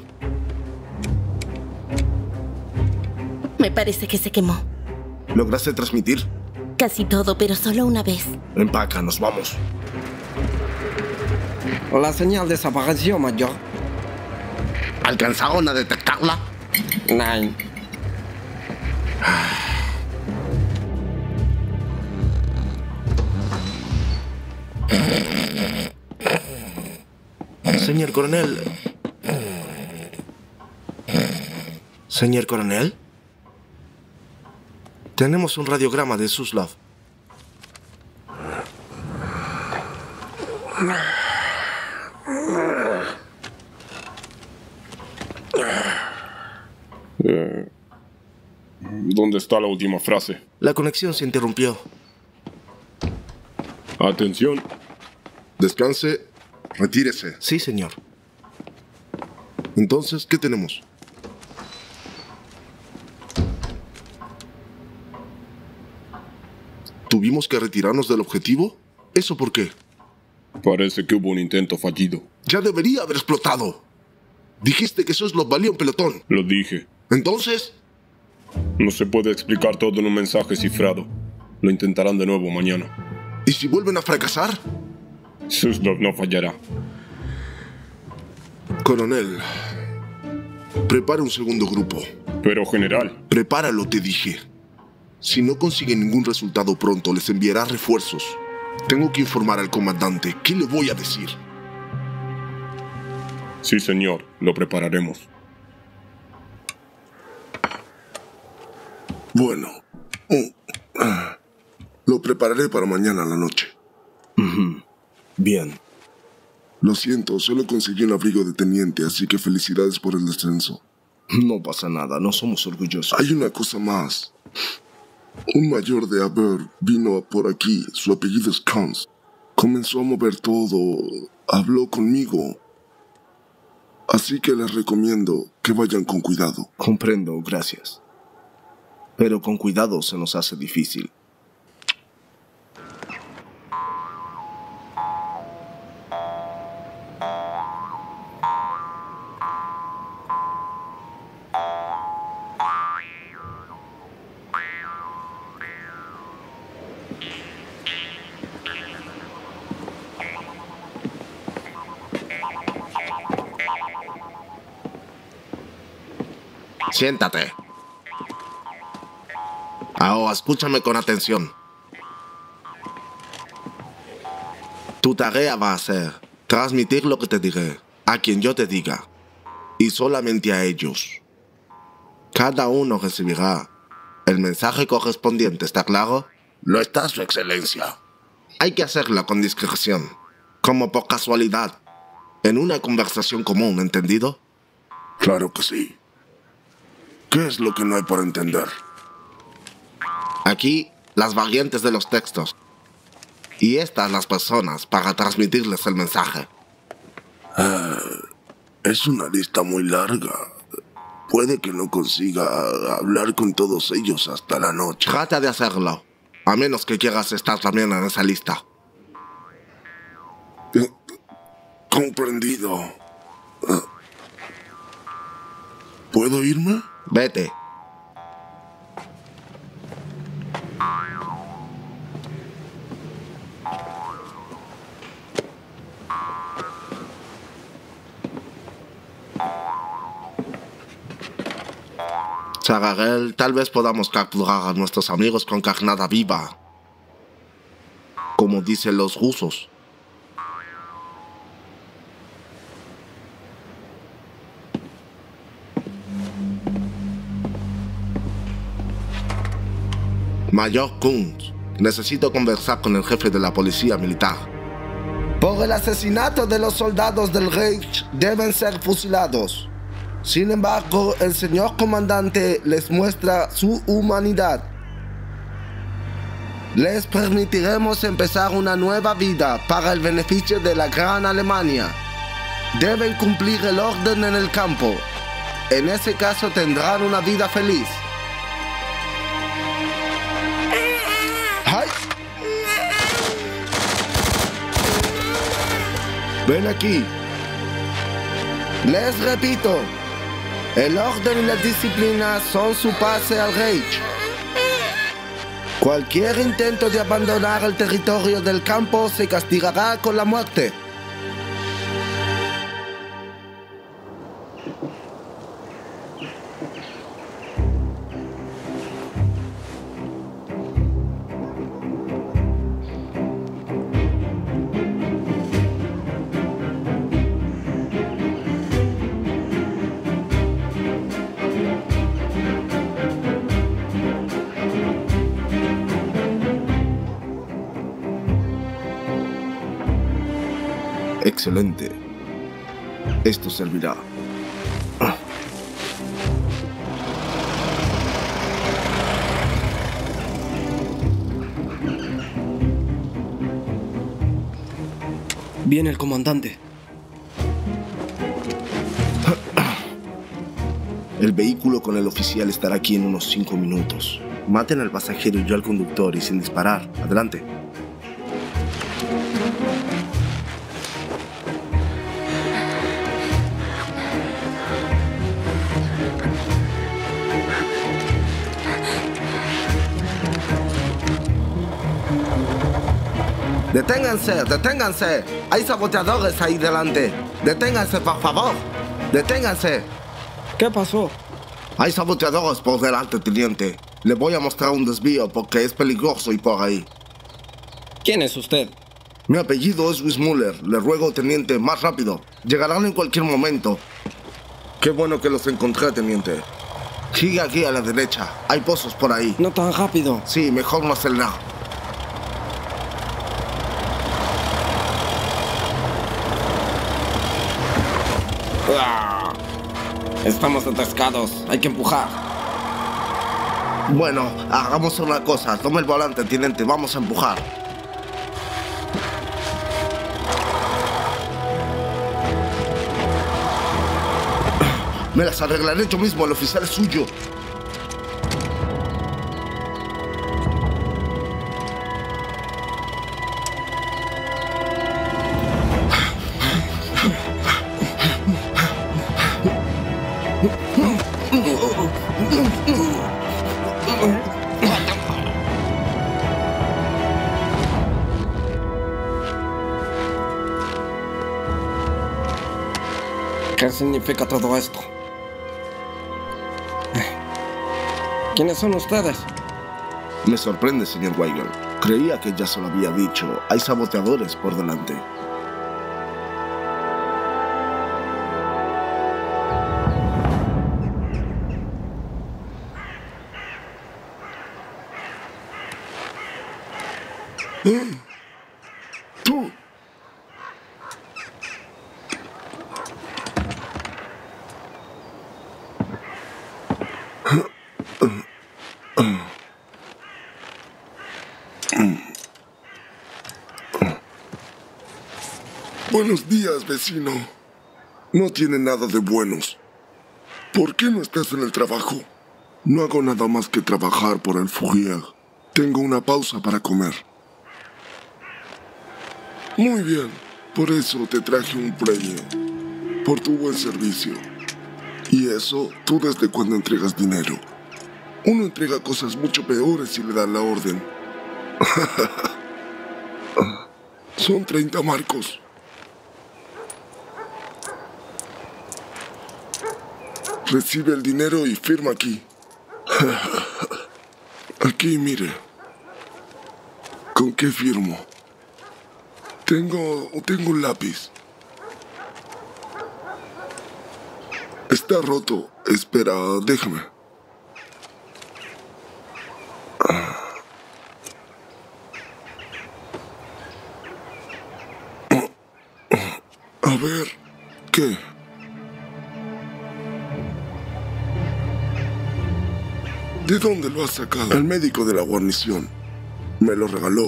Me parece que se quemó. ¿Lograste transmitir? Casi todo, pero solo una vez. Empaca, nos vamos. La señal desapareció, Mayor. ¿Alcanzaron a detectarla? Nein. Señor coronel. Señor coronel. Tenemos un radiograma de Suslov. ¿Dónde está la última frase? La conexión se interrumpió. Atención. Descanse. Retírese. Sí, señor. Entonces, ¿qué tenemos? ¿Tuvimos que retirarnos del objetivo? ¿Eso por qué? Parece que hubo un intento fallido. Ya debería haber explotado. Dijiste que Suslov valía un pelotón. Lo dije. Entonces, No se puede explicar todo en un mensaje cifrado. Lo intentarán de nuevo mañana. ¿y si vuelven a fracasar? Suslov no fallará. Coronel, prepara un segundo grupo. Pero, general... Prepáralo, te dije. Si no consigue ningún resultado pronto, les enviará refuerzos. Tengo que informar al comandante. ¿Qué le voy a decir? Sí, señor. Lo prepararemos. Bueno. Lo prepararé para mañana a la noche. Bien. Lo siento, solo conseguí un abrigo de teniente, así que felicidades por el descenso. No pasa nada, no somos orgullosos. Hay una cosa más. Un mayor de Aber vino por aquí, su apellido es Kans. Comenzó a mover todo, habló conmigo. Así que les recomiendo que vayan con cuidado. Comprendo, gracias. Pero con cuidado se nos hace difícil. Siéntate. Ahora escúchame con atención. Tu tarea va a ser transmitir lo que te diré a quien yo te diga, y solamente a ellos. Cada uno recibirá el mensaje correspondiente, ¿está claro? Lo está, Su Excelencia. Hay que hacerlo con discreción, como por casualidad, en una conversación común, ¿entendido? Claro que sí. ¿Qué es lo que no hay por entender? Aquí, las variantes de los textos. Y estas las personas para transmitirles el mensaje. Es una lista muy larga. Puede que no consiga hablar con todos ellos hasta la noche. Trata de hacerlo, a menos que quieras estar también en esa lista. Comprendido. ¿Puedo irme? Vete. Saragel, tal vez podamos capturar a nuestros amigos con carnada viva, como dicen los rusos. Mayor Kunz, necesito conversar con el jefe de la policía militar. Por el asesinato de los soldados del Reich deben ser fusilados. Sin embargo, el señor comandante les muestra su humanidad. Les permitiremos empezar una nueva vida para el beneficio de la gran Alemania. Deben cumplir el orden en el campo. En ese caso tendrán una vida feliz. ¡Ay! Ven aquí. Les repito, el orden y la disciplina son su pase al Reich. Cualquier intento de abandonar el territorio del campo se castigará con la muerte. Excelente. Esto servirá. Viene el comandante. El vehículo con el oficial estará aquí en unos 5 minutos. Maten al pasajero y yo al conductor y sin disparar. Adelante. Deténganse, deténganse. Hay saboteadores ahí delante. Deténganse, por favor. Deténganse. ¿Qué pasó? Hay saboteadores por delante, teniente. Le voy a mostrar un desvío porque es peligroso y por ahí. ¿Quién es usted? Mi apellido es Wismuller. Le ruego, teniente, más rápido. Llegarán en cualquier momento. Qué bueno que los encontré, teniente. Sigue aquí a la derecha. Hay pozos por ahí. No tan rápido. Sí, mejor no acelerar. Estamos atascados. Hay que empujar. Bueno, hagamos una cosa. Tome el volante, teniente. Vamos a empujar. Me las arreglaré yo mismo. El oficial es suyo. ¿Qué significa todo esto? ¿Quiénes son ustedes? Me sorprende, señor Weigel. Creía que ya se lo había dicho. Hay saboteadores por delante. ¡Tú! Buenos días, vecino. No tiene nada de buenos. ¿Por qué no estás en el trabajo? No hago nada más que trabajar por el Fourier. Tengo una pausa para comer. Muy bien. Por eso te traje un premio. Por tu buen servicio. Y eso, tú desde cuando entregas dinero. Uno entrega cosas mucho peores si le dan la orden. Son 30 marcos. Recibe el dinero y firma aquí. Aquí, mire. ¿Con qué firmo? Tengo un lápiz. Está roto. Espera, déjame. A ver, ¿qué? ¿De dónde lo has sacado? El médico de la guarnición. Me lo regaló.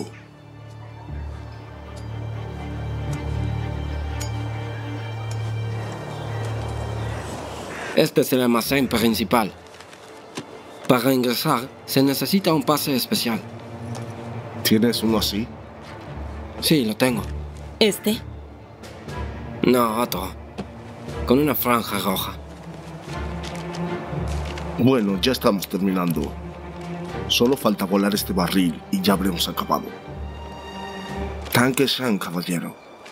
Este es el almacén principal. Para ingresar, se necesita un pase especial. ¿Tienes uno así? Sí, lo tengo. ¿Este? No, otro. Con una franja roja. Bueno, ya estamos terminando. Solo falta volar este barril y ya habremos acabado. Tanque Shan, caballero.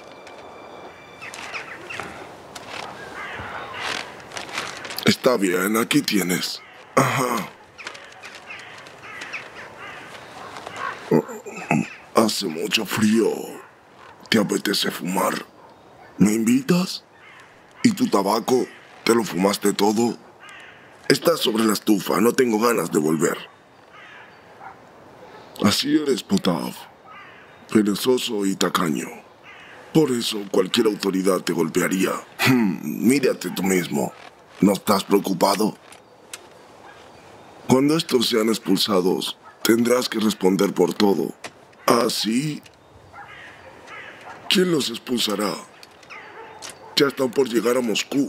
Está bien, aquí tienes. Ajá. Hace mucho frío. ¿Te apetece fumar? ¿Me invitas? ¿Y tu tabaco? ¿Te lo fumaste todo? Estás sobre la estufa, no tengo ganas de volver. Así eres, Potav. Perezoso y tacaño. Por eso cualquier autoridad te golpearía. Mírate tú mismo. ¿No estás preocupado? Cuando estos sean expulsados, tendrás que responder por todo. ¿Ah, sí? ¿Quién los expulsará? Ya están por llegar a Moscú.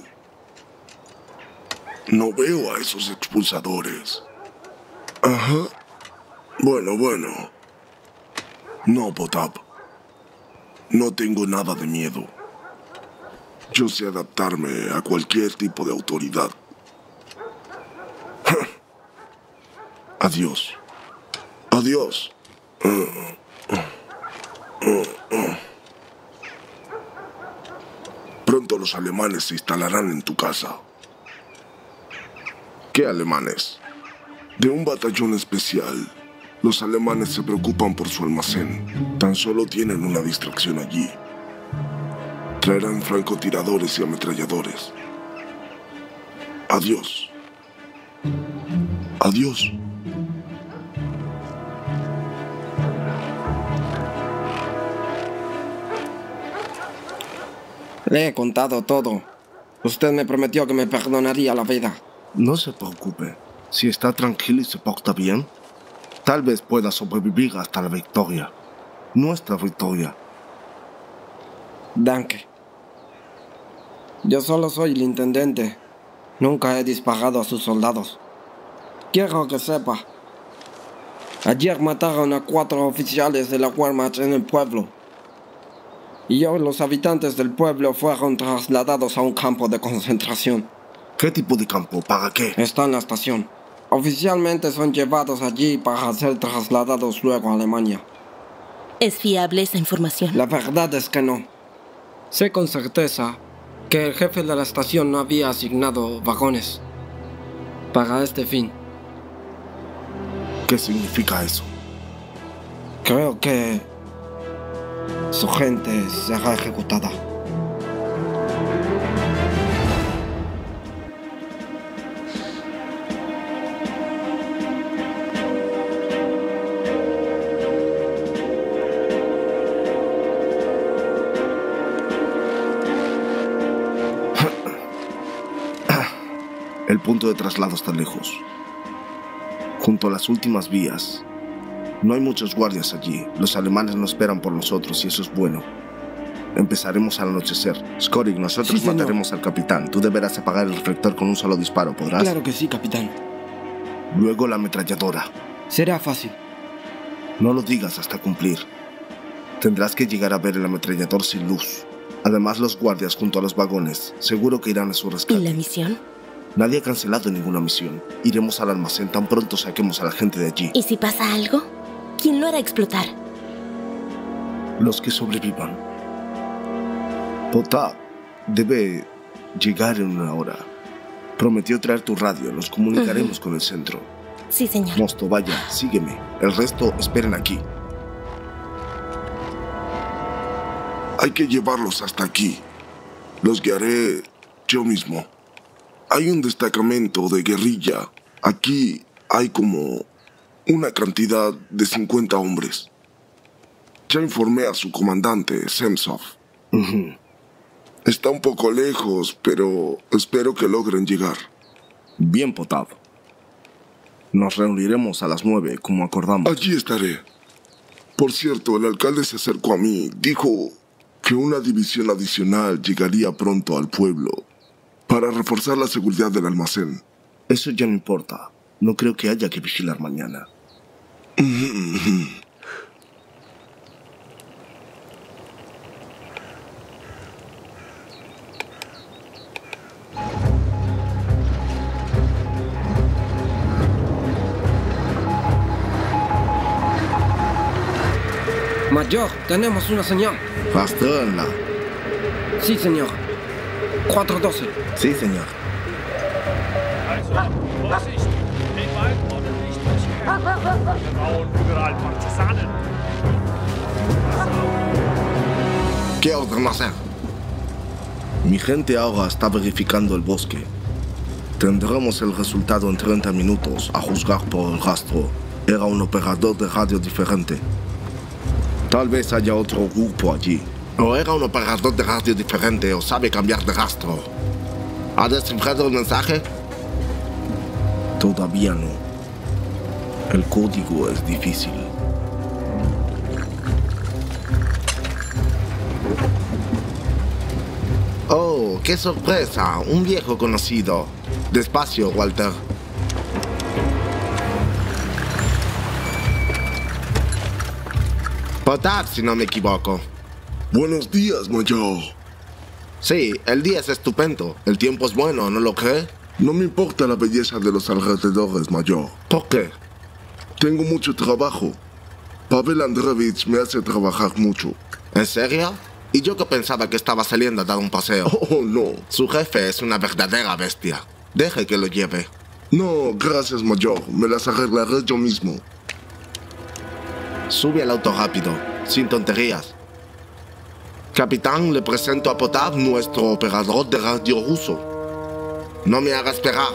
No veo a esos expulsadores. Ajá. Bueno. No, Potap. No tengo nada de miedo. Yo sé adaptarme a cualquier tipo de autoridad. Adiós. Adiós. Pronto los alemanes se instalarán en tu casa. ¿Qué alemanes? De un batallón especial. Los alemanes se preocupan por su almacén. Tan solo tienen una distracción allí. Traerán francotiradores y ametralladores. Adiós. Adiós. Le he contado todo. Usted me prometió que me perdonaría la vida. No se preocupe. Si está tranquilo y se porta bien, tal vez pueda sobrevivir hasta la victoria. Nuestra victoria. Danke. Yo solo soy el intendente. Nunca he disparado a sus soldados. Quiero que sepa. Ayer mataron a 4 oficiales de la Wehrmacht en el pueblo. Y los habitantes del pueblo fueron trasladados a un campo de concentración. ¿Qué tipo de campo? ¿Para qué? Está en la estación. Oficialmente son llevados allí para ser trasladados luego a Alemania. ¿Es fiable esa información? La verdad es que no. Sé con certeza que el jefe de la estación no había asignado vagones para este fin. ¿Qué significa eso? Creo que su gente será ejecutada. El punto de traslado está lejos, junto a las últimas vías. No hay muchos guardias allí. Los alemanes no esperan por nosotros y eso es bueno. Empezaremos al anochecer. Skorig, nosotros Sí, señor. mataremos al capitán. Tú deberás apagar el reflector con un solo disparo, ¿podrás? Claro que sí, capitán. Luego la ametralladora. Será fácil. No lo digas hasta cumplir. Tendrás que llegar a ver el ametrallador sin luz. Además, los guardias junto a los vagones seguro que irán a su ¿Y rescate. la misión? Nadie ha cancelado ninguna misión. Iremos al almacén tan pronto saquemos a la gente de allí. ¿Y si pasa algo? ¿Quién lo hará explotar? Los que sobrevivan. Potap debe llegar en 1 hora. Prometió traer tu radio. Nos comunicaremos con el centro. Sí, señor. Mosto, vaya, sígueme. El resto esperen aquí. Hay que llevarlos hasta aquí. Los guiaré yo mismo. Hay un destacamento de guerrilla. Aquí hay como una cantidad de 50 hombres. Ya informé a su comandante, Semsov. Está un poco lejos, pero espero que logren llegar. Bien, Potap. Nos reuniremos a las 9, como acordamos. Allí estaré. Por cierto, el alcalde se acercó a mí. Dijo que una división adicional llegaría pronto al pueblo para reforzar la seguridad del almacén. Eso ya no importa. No creo que haya que vigilar mañana. Mayor, tenemos una señal. Rastréenla. Sí, señor. 412. Sí, señor. Also, Vorsicht! Den Wald ordentlich durchkämpfen. Wir bauen überall Partisanen. ¿Qué orden hacer? Mi gente ahora está verificando el bosque. Tendremos el resultado en 30 minutos, a juzgar por el rastro. Era un operador de radio diferente. Tal vez haya otro grupo allí. O era un operador de radio diferente o sabe cambiar de rastro. ¿Ha descifrado el mensaje? Todavía no. El código es difícil. Oh, qué sorpresa. Un viejo conocido. Despacio, Walter. Potap, si no me equivoco. Buenos días, Mayor. Sí, el día es estupendo. El tiempo es bueno, ¿no lo cree? No me importa la belleza de los alrededores, Mayor. ¿Por qué? Tengo mucho trabajo. Pavel Andreevich me hace trabajar mucho. ¿En serio? Y yo que pensaba que estaba saliendo a dar un paseo. Oh, no. Su jefe es una verdadera bestia. Deje que lo lleve. No, gracias, Mayor. Me las arreglaré yo mismo. Sube al auto rápido, sin tonterías. Capitán, le presento a Potav, nuestro operador de radio ruso. No me haga esperar.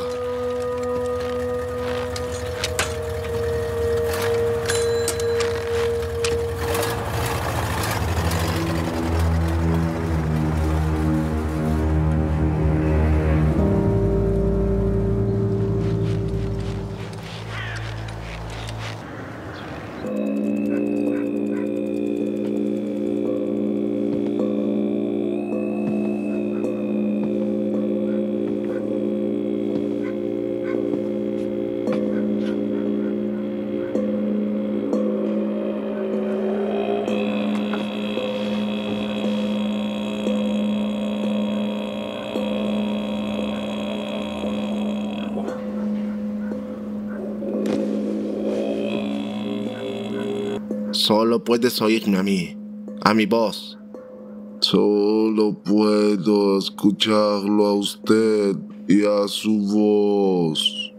Solo puedes oírme a mí, a mi voz. Solo puedo escucharlo a usted y a su voz.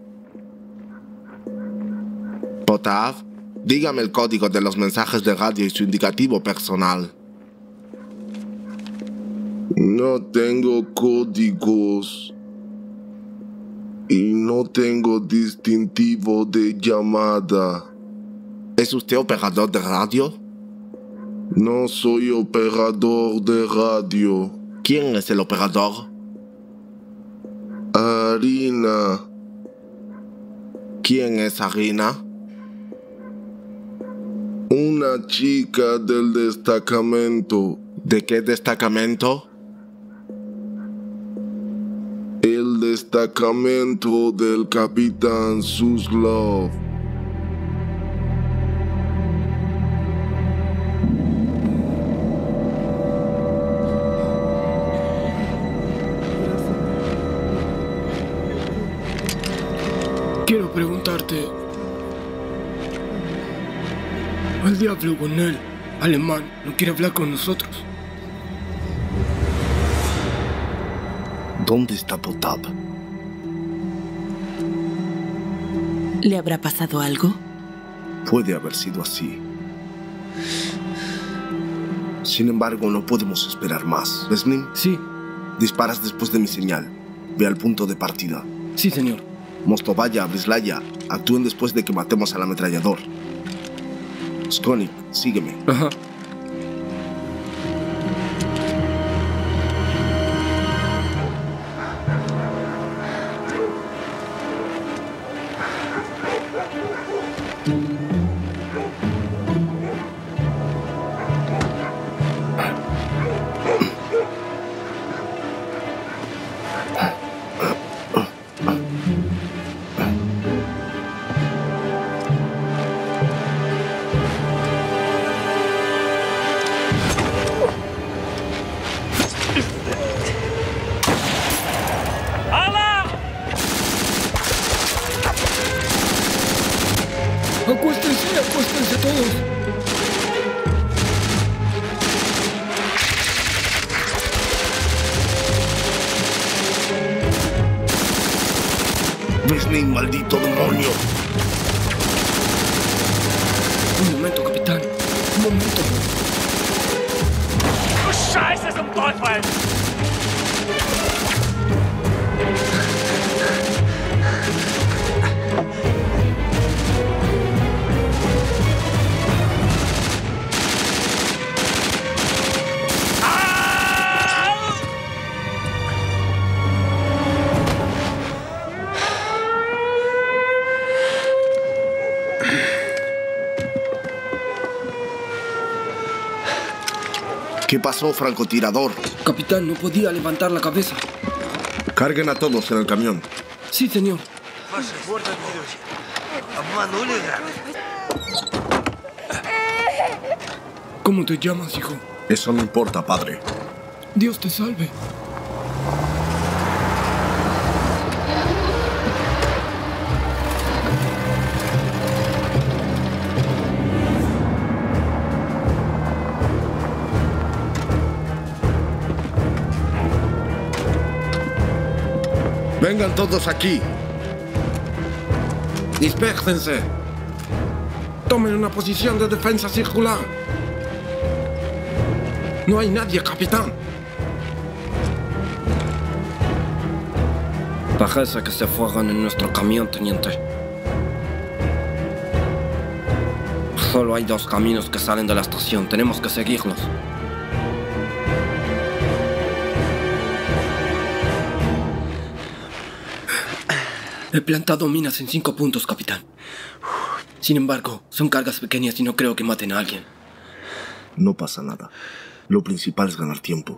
Potav, dígame el código de los mensajes de radio y su indicativo personal. No tengo códigos. Y no tengo distintivo de llamada. ¿Es usted operador de radio? No soy operador de radio. ¿Quién es el operador? Arina. ¿Quién es Arina? Una chica del destacamento. ¿De qué destacamento? El destacamento del Capitán Suslov. Quiero preguntarte... Al diablo con él, alemán, no quiere hablar con nosotros. ¿Dónde está Potav? ¿Le habrá pasado algo? Puede haber sido así. Sin embargo, no podemos esperar más. ¿Vesnin? Sí. Disparas después de mi señal. Ve al punto de partida. Sí, señor. Mostovaya, Brislaya, actúen después de que matemos al ametrallador. Skonik, sígueme. Ajá. Acuéstense todos. Vesnin, maldito demonio. Un momento, capitán. Un momento. Du Scheiße zum Teufel! ¿Qué pasó, francotirador? Capitán, no podía levantar la cabeza. Carguen a todos en el camión. Sí, señor. ¿Cómo te llamas, hijo? Eso no importa, padre. Dios te salve. Vengan todos aquí. Dispérsense. Tomen una posición de defensa circular. No hay nadie, capitán. Parece que se fueron en nuestro camión, teniente. Solo hay 2 caminos que salen de la estación. Tenemos que seguirlos. He plantado minas en 5 puntos, capitán. Sin embargo, son cargas pequeñas y no creo que maten a alguien. No pasa nada. Lo principal es ganar tiempo.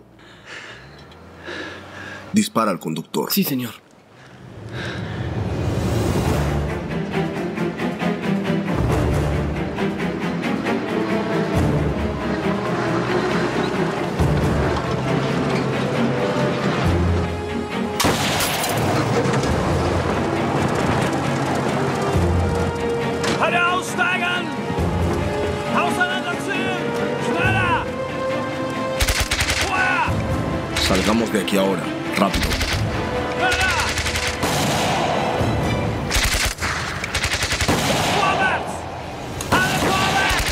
Dispara al conductor. Sí, señor. Alle aussteigen! Auseinanderziehen! Schneller! Feuer! Salgamos de aquí ahora. Rápido. Schneller! Vorwärts! Alle vorwärts!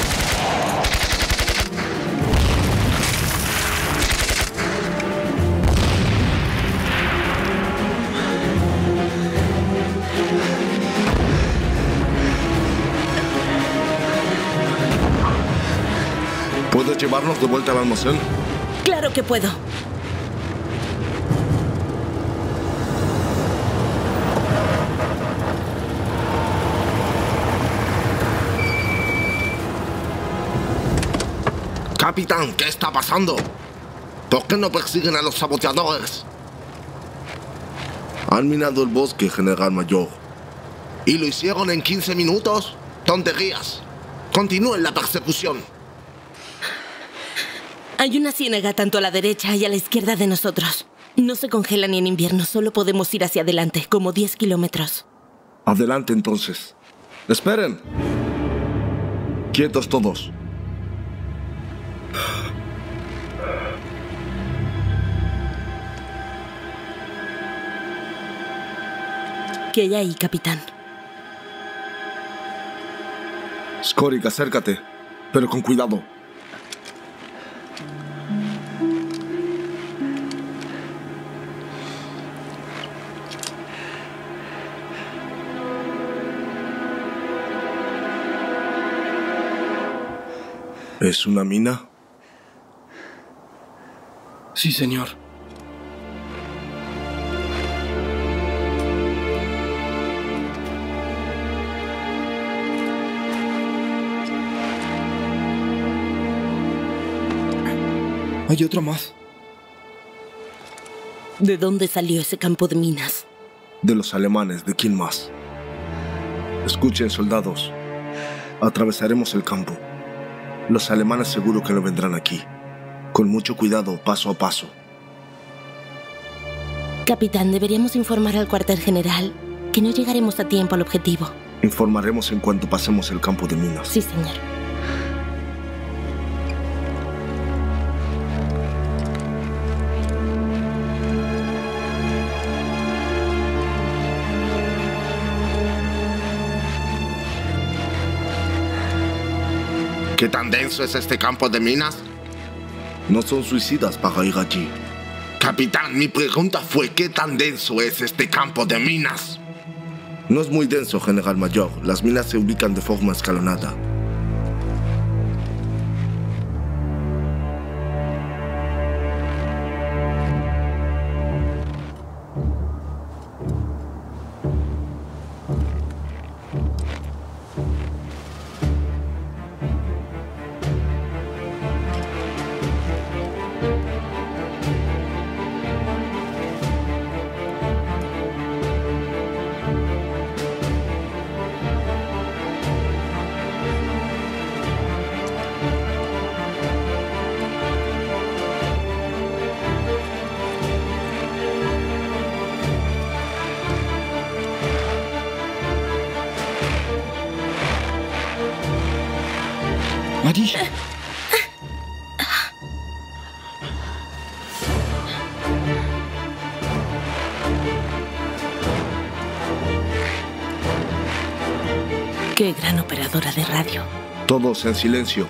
¿Puedes llevarnos de vuelta al almacén? Claro que puedo. Capitán, ¿qué está pasando? ¿Por qué no persiguen a los saboteadores? Han minado el bosque, General Mayor. ¿Y lo hicieron en 15 minutos? Tonterías. Continúen la persecución. Hay una ciénaga tanto a la derecha y a la izquierda de nosotros. No se congela ni en invierno, solo podemos ir hacia adelante, como 10 kilómetros. Adelante entonces. ¡Esperen! Quietos todos. ¿Qué hay ahí, capitán? Skorik, acércate, pero con cuidado. ¿Es una mina? Sí, señor. Hay otra más. ¿De dónde salió ese campo de minas? De los alemanes, ¿de quién más? Escuchen, soldados. Atravesaremos el campo. Los alemanes seguro que no vendrán aquí. Con mucho cuidado, paso a paso. Capitán, deberíamos informar al cuartel general que no llegaremos a tiempo al objetivo. Informaremos en cuanto pasemos el campo de minas. Sí, señor. ¿Qué tan denso es este campo de minas? No son suicidas para ir allí. Capitán, mi pregunta fue ¿qué tan denso es este campo de minas? No es muy denso, General Mayor. Las minas se ubican de forma escalonada. Marisha. Qué gran operadora de radio. Todos en silencio.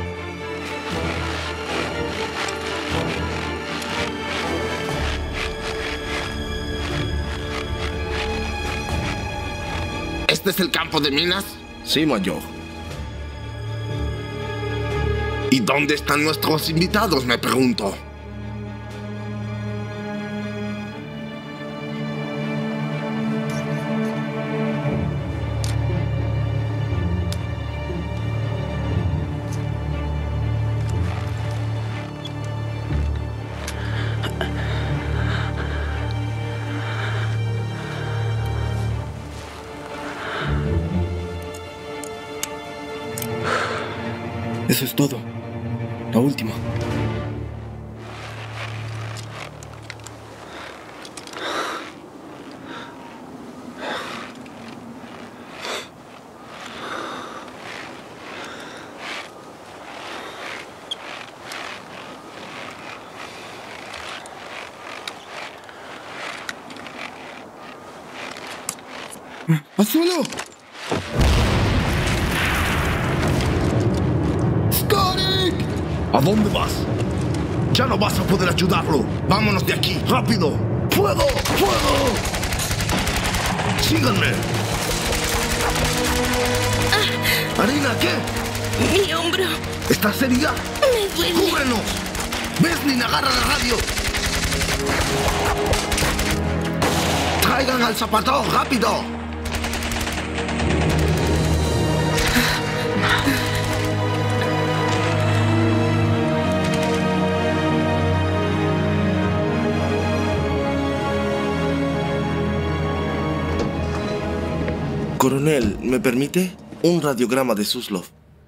¿Este es el campo de minas? Sí, mayor. ¿Y dónde están nuestros invitados, me pregunto? Eso es todo. La última. ¡Al suelo! ¿A dónde vas? Ya no vas a poder ayudarlo. Vámonos de aquí, rápido. ¡Fuego! ¡Fuego! ¡Síganme! Arina, ¿qué? Mi hombro. ¿Estás herida? Me duele. ¡Cúbrenos! ¡Veslin, agarra la radio! ¡Traigan al zapatón, rápido! Coronel, ¿me permite? Un radiograma de Suslov.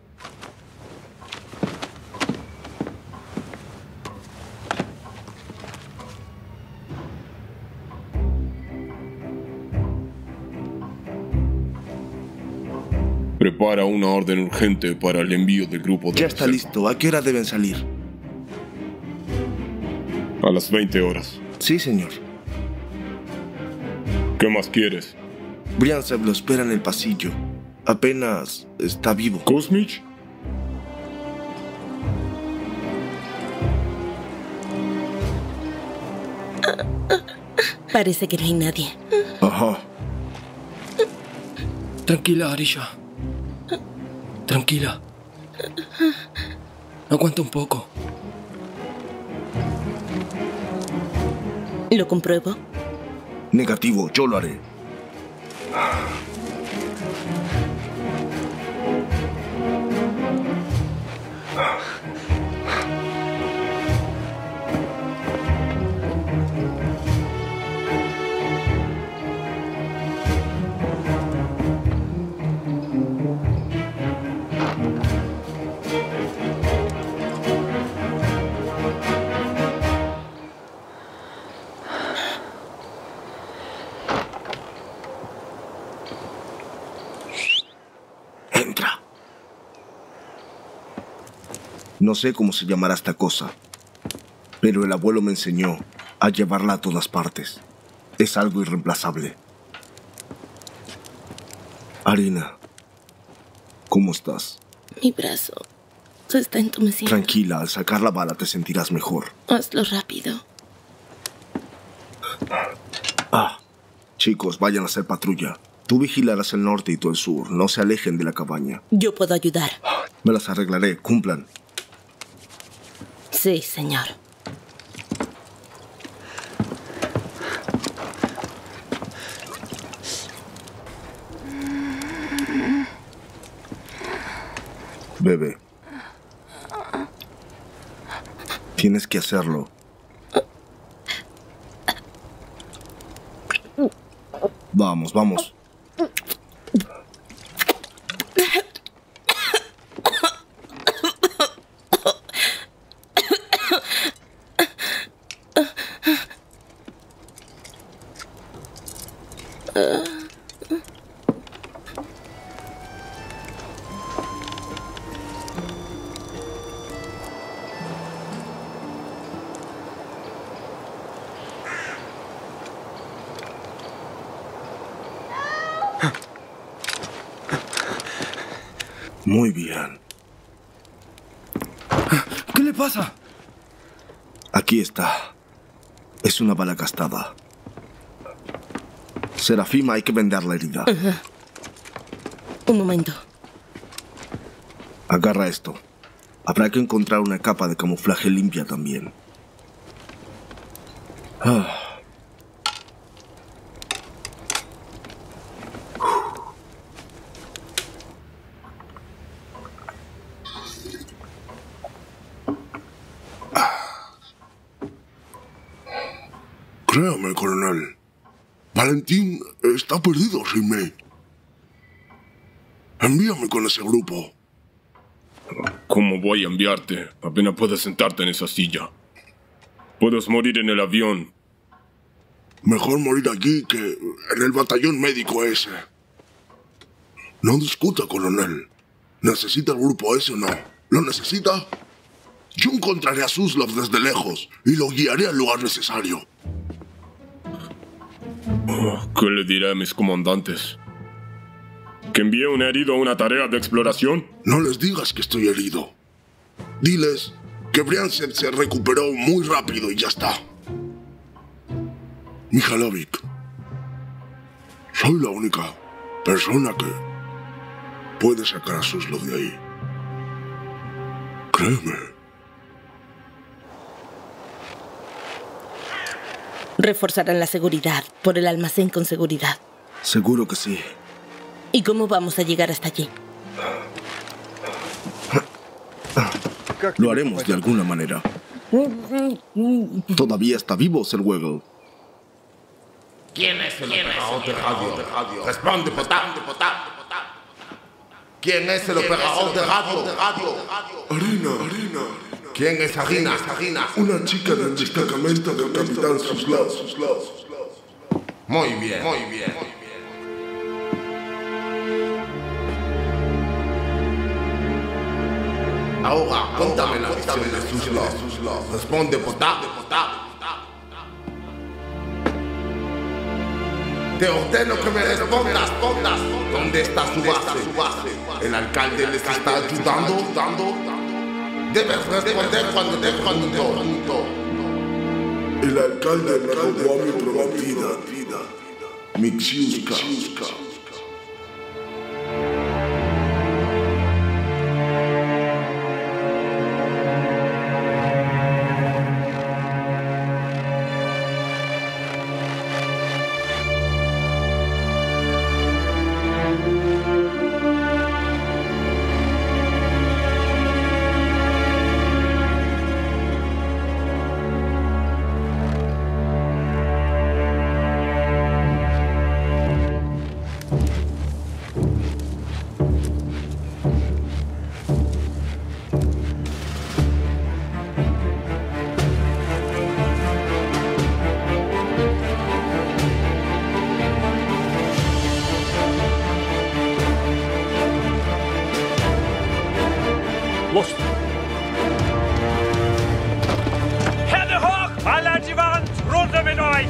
Prepara una orden urgente para el envío del grupo de Ya está listo. ¿A qué hora deben salir? A las 20 horas. Sí, señor. ¿Qué más quieres? Briancev lo espera en el pasillo. Apenas está vivo. ¿Kuzmich? Parece que no hay nadie. Ajá. Tranquila, Arisha. Tranquila. Aguanta un poco. ¿Lo compruebo? Negativo, yo lo haré. Entra. No sé cómo se llamará esta cosa, pero el abuelo me enseñó a llevarla a todas partes. Es algo irreemplazable. Arina, ¿cómo estás? Mi brazo se está entumeciendo. Tranquila, al sacar la bala te sentirás mejor. Hazlo rápido. Chicos, vayan a hacer patrulla. Tú vigilarás el norte y tú el sur. No se alejen de la cabaña. Yo puedo ayudar. Me las arreglaré. Cumplan. Sí, señor. Bebe. Tienes que hacerlo. Vamos, vamos. Muy bien. ¿Qué le pasa? Aquí está. Es una bala gastada. Serafima, hay que vendar la herida. Un momento. Agarra esto. Habrá que encontrar una capa de camuflaje limpia también. Créame, coronel. Valentín está perdido sin mí. Envíame con ese grupo. ¿Cómo voy a enviarte? Apenas puedes sentarte en esa silla. Puedes morir en el avión. Mejor morir aquí que en el batallón médico ese. No discuta, coronel. ¿Necesita el grupo ese o no? ¿Lo necesita? Yo encontraré a Suslov desde lejos y lo guiaré al lugar necesario. ¿Qué le diré a mis comandantes? ¿Que envíe un herido a una tarea de exploración? No les digas que estoy herido. Diles que Brianset se recuperó muy rápido y ya está. Mihalovic, soy la única persona que puede sacar a Suslov de ahí. Créeme. Reforzarán la seguridad por el almacén con seguridad. Seguro que sí. ¿Y cómo vamos a llegar hasta allí? Lo haremos de alguna manera. Todavía está vivo, Sir Wegel. ¿Quién es el operador de radio? Responde, potá. ¿Quién es el operador de radio? Arina. ¿Quién es Arina? Una chica del destacamento del capitán Suslav. Muy bien. Ahora, cuéntame la misión de Suslav. Responde, potá. Te ordeno que me respondas. ¿Dónde está su base? ¿El alcalde les está ayudando? Debes responder cuando te pregunto. El alcalde me robó a mi prometida, Mixiuska. Los! Hände hoch! Alle an die Wand! Runter mit euch!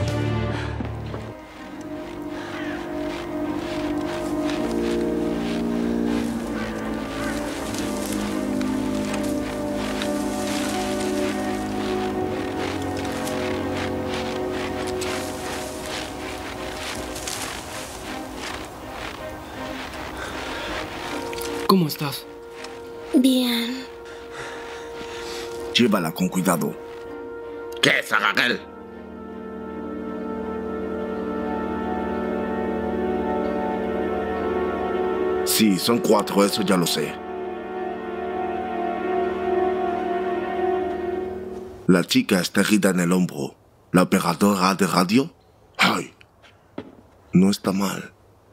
¿Cómo estás? Bien. Llévala con cuidado. ¿Qué es, Raquel? Sí, son 4, eso ya lo sé. La chica está herida en el hombro. ¿La operadora de radio? ¡Ay! No está mal.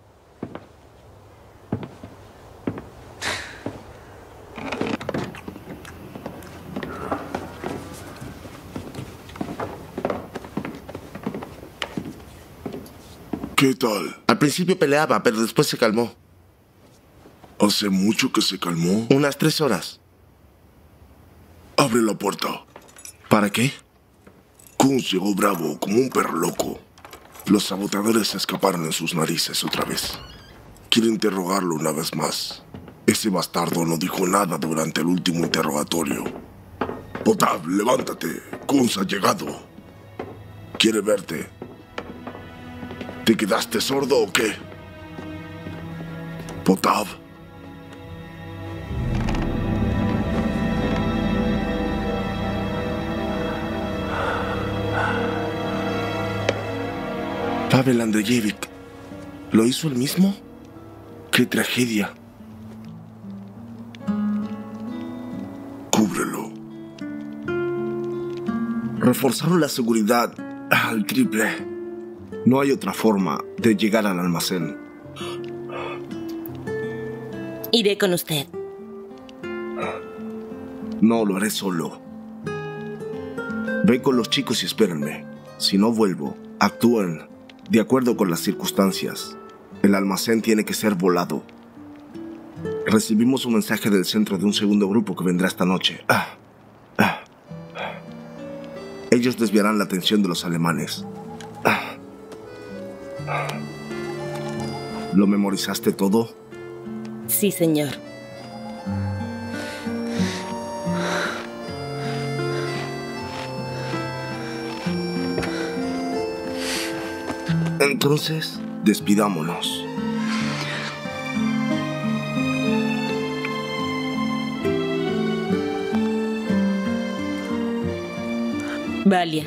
¿Qué tal? Al principio peleaba, pero después se calmó. ¿Hace mucho que se calmó? Unas 3 horas. Abre la puerta. ¿Para qué? Kunz llegó bravo, como un perro loco. Los saboteadores se escaparon en sus narices otra vez. Quiere interrogarlo una vez más. Ese bastardo no dijo nada durante el último interrogatorio. Potav, levántate. Kunz ha llegado. Quiere verte. ¿Te quedaste sordo o qué? Potav. Pavel Andreevich, ¿lo hizo él mismo? ¡Qué tragedia! Cúbrelo. Reforzaron la seguridad al triple. No hay otra forma de llegar al almacén. Iré con usted. No, lo haré solo. Ve con los chicos y espérenme. Si no vuelvo, actúen de acuerdo con las circunstancias. El almacén tiene que ser volado. Recibimos un mensaje del centro de un segundo grupo que vendrá esta noche. Ellos desviarán la atención de los alemanes. ¿Lo memorizaste todo? Sí, señor. Entonces, despidámonos. Valia.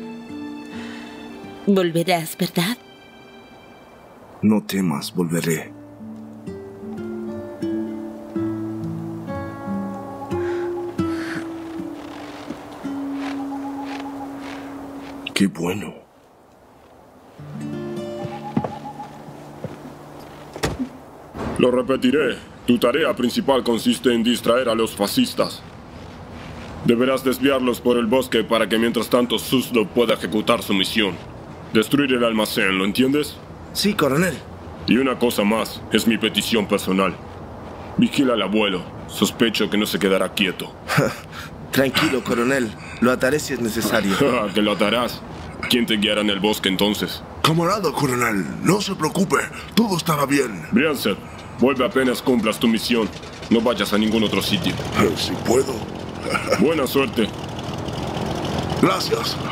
Volverás, ¿verdad? No temas, volveré. Qué bueno. Lo repetiré. Tu tarea principal consiste en distraer a los fascistas. Deberás desviarlos por el bosque para que mientras tanto Suslov pueda ejecutar su misión. Destruir el almacén, ¿lo entiendes? Sí, coronel. Y una cosa más, es mi petición personal. Vigila al abuelo. Sospecho que no se quedará quieto. Tranquilo, coronel. Lo ataré si es necesario. ¿Que lo atarás? ¿Quién te guiará en el bosque entonces? Camarada coronel, no se preocupe. Todo estará bien. Briancev, vuelve apenas cumplas tu misión. No vayas a ningún otro sitio. Si puedo. Buena suerte. Gracias.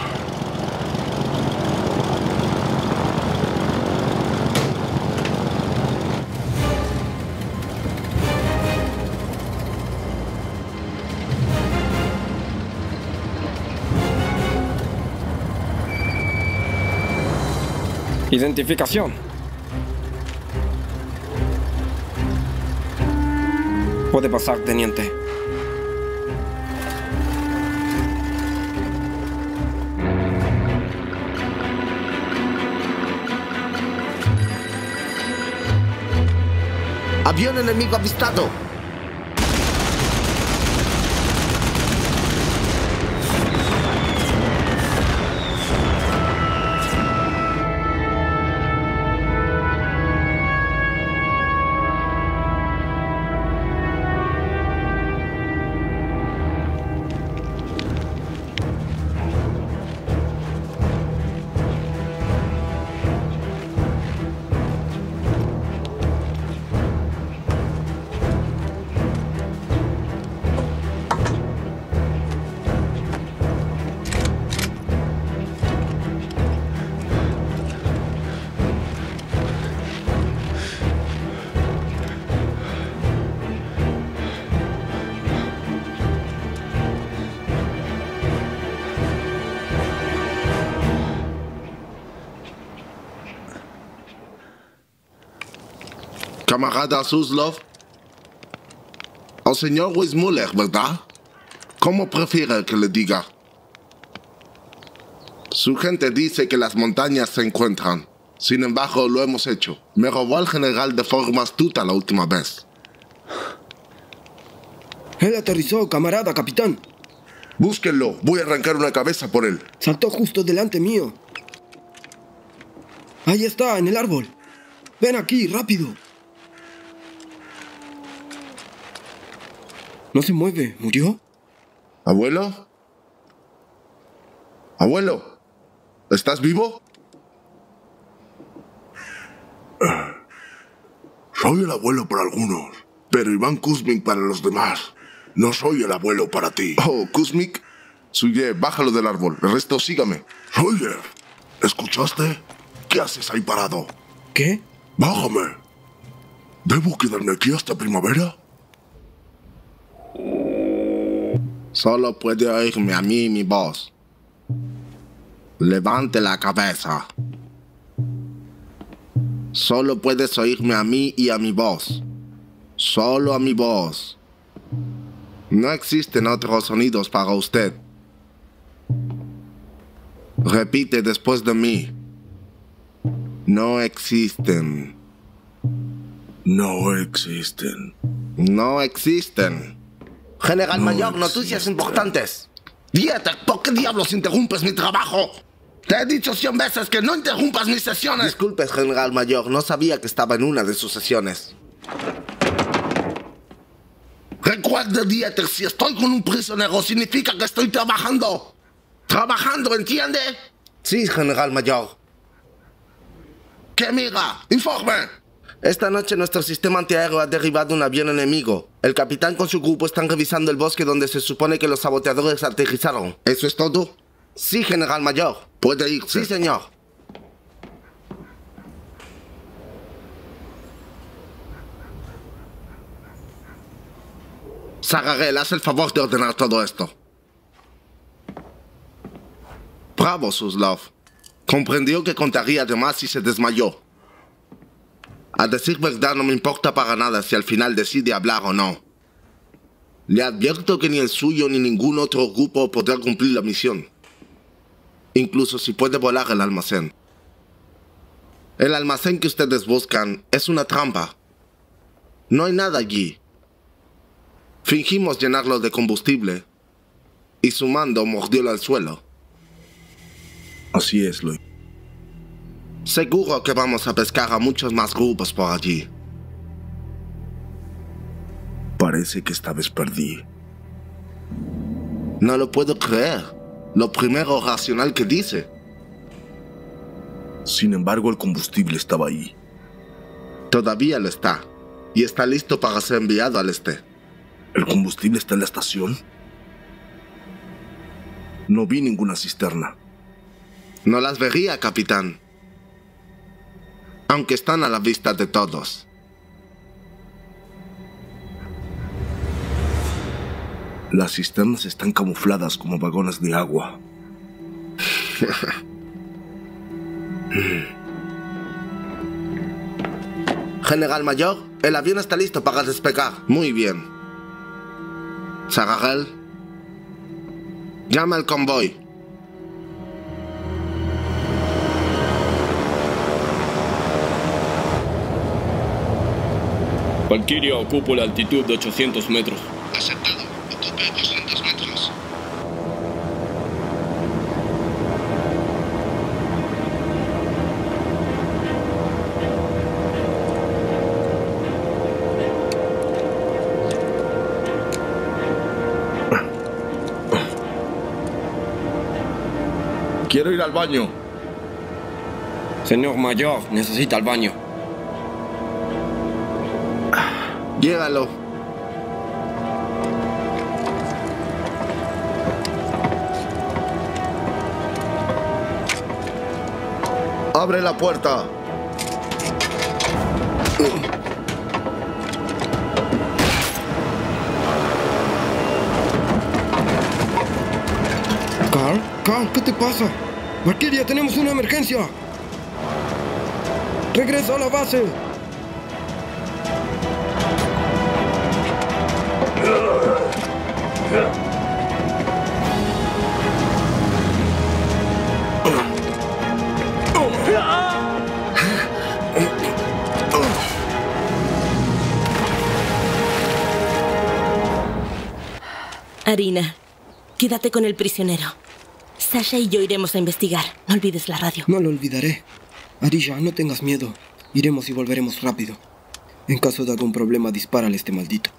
Identificación. Puede pasar, teniente. Avión enemigo avistado. Camarada Suslov. Al señor Weissmuller, ¿verdad? ¿Cómo prefiere que le diga? Su gente dice que las montañas se encuentran. Sin embargo, lo hemos hecho. Me robó al general de forma astuta la última vez. Él aterrizó, camarada, capitán. Búsquenlo. Voy a arrancar una cabeza por él. Saltó justo delante mío. Ahí está, en el árbol. Ven aquí, rápido. No se mueve. ¿Murió? ¿Abuelo? ¿Abuelo? ¿Estás vivo? Soy el abuelo para algunos, pero Iván Kuzmik para los demás. No soy el abuelo para ti. Oh, Kuzmik. Suye, bájalo del árbol. El resto, sígame. Oye, ¿escuchaste? ¿Qué haces ahí parado? ¿Qué? Bájame. ¿Debo quedarme aquí hasta primavera? Solo puede oírme a mí mi voz. Levante la cabeza. Solo puedes oírme a mí y a mi voz. Solo a mi voz. No existen otros sonidos para usted. Repite después de mí. No existen. No existen. No existen. General No Mayor, existe. noticias importantes. Dieter, ¿por qué diablos interrumpes mi trabajo? Te he dicho 100 veces que no interrumpas mis sesiones. Disculpe, General Mayor, no sabía que estaba en una de sus sesiones. Recuerde, Dieter, si estoy con un prisionero significa que estoy trabajando. Trabajando, ¿entiende? Sí, General Mayor. ¿Qué mira? Informe. Esta noche nuestro sistema antiaéreo ha derribado un avión enemigo. El capitán con su grupo están revisando el bosque donde se supone que los saboteadores aterrizaron. ¿Eso es todo? Sí, General Mayor. Puede irse. Sí, señor. Saragel, haz el favor de ordenar todo esto. Bravo, Suslov. Comprendió que contaría de más y se desmayó. A decir verdad, no me importa para nada si al final decide hablar o no. Le advierto que ni el suyo ni ningún otro grupo podrá cumplir la misión. Incluso si puede volar el almacén. El almacén que ustedes buscan es una trampa. No hay nada allí. Fingimos llenarlo de combustible y su mando mordió al suelo. Así es, Lloyd. Seguro que vamos a pescar a muchos más grupos por allí. Parece que esta vez perdí. No lo puedo creer. Lo primero racional que dice. Sin embargo, el combustible estaba ahí. Todavía lo está. Y está listo para ser enviado al este. ¿El combustible está en la estación? No vi ninguna cisterna. No las vería, capitán. Aunque están a la vista de todos. Las cisternas están camufladas como vagones de agua. General Mayor, el avión está listo para despegar. Muy bien. Saragel, llama al convoy. Valkyria ocupo la altitud de 800 metros. Aceptado. Ocupe 200 metros. Quiero ir al baño. Señor Mayor, necesita el baño. Llévalo. Abre la puerta. Carl, ¿qué te pasa? Valkyria, tenemos una emergencia. Regresa a la base. Arina, quédate con el prisionero. Sasha y yo iremos a investigar. No olvides la radio. No lo olvidaré. Arija, no tengas miedo. Iremos y volveremos rápido. En caso de algún problema, dispárale a este maldito.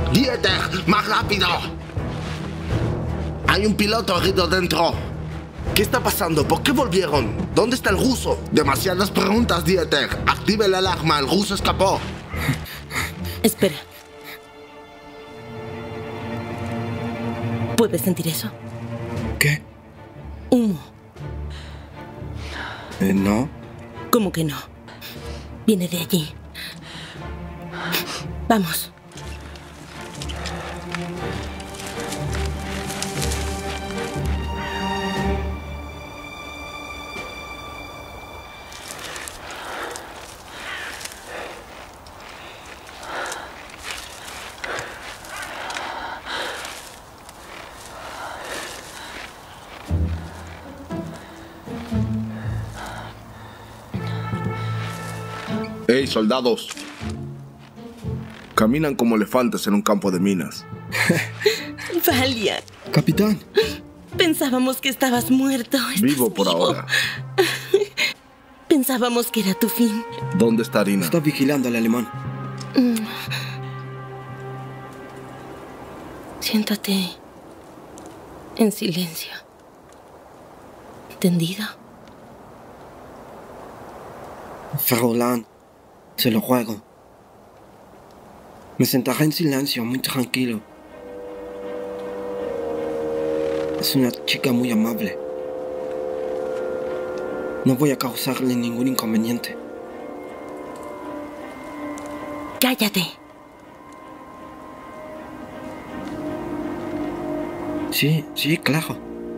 Dieter, más rápido. Hay un piloto herido dentro. ¿Qué está pasando? ¿Por qué volvieron? ¿Dónde está el ruso? Demasiadas preguntas, Dieter. Active la alarma, el ruso escapó. Espera. ¿Puedes sentir eso? ¿Qué? Humo. No. ¿Cómo que no? Viene de allí. Vamos. ¡Hey, soldados! Caminan como elefantes en un campo de minas. Valia. Capitán. Pensábamos que estabas muerto. ¿Estás Vivo por ahora. Pensábamos que era tu fin. ¿Dónde está Arina? Está vigilando al alemán. Siéntate en silencio. ¿Entendido? Fräulein, se lo ruego. Me sentaré en silencio, muy tranquilo. Es una chica muy amable. No voy a causarle ningún inconveniente. Cállate. Sí, claro.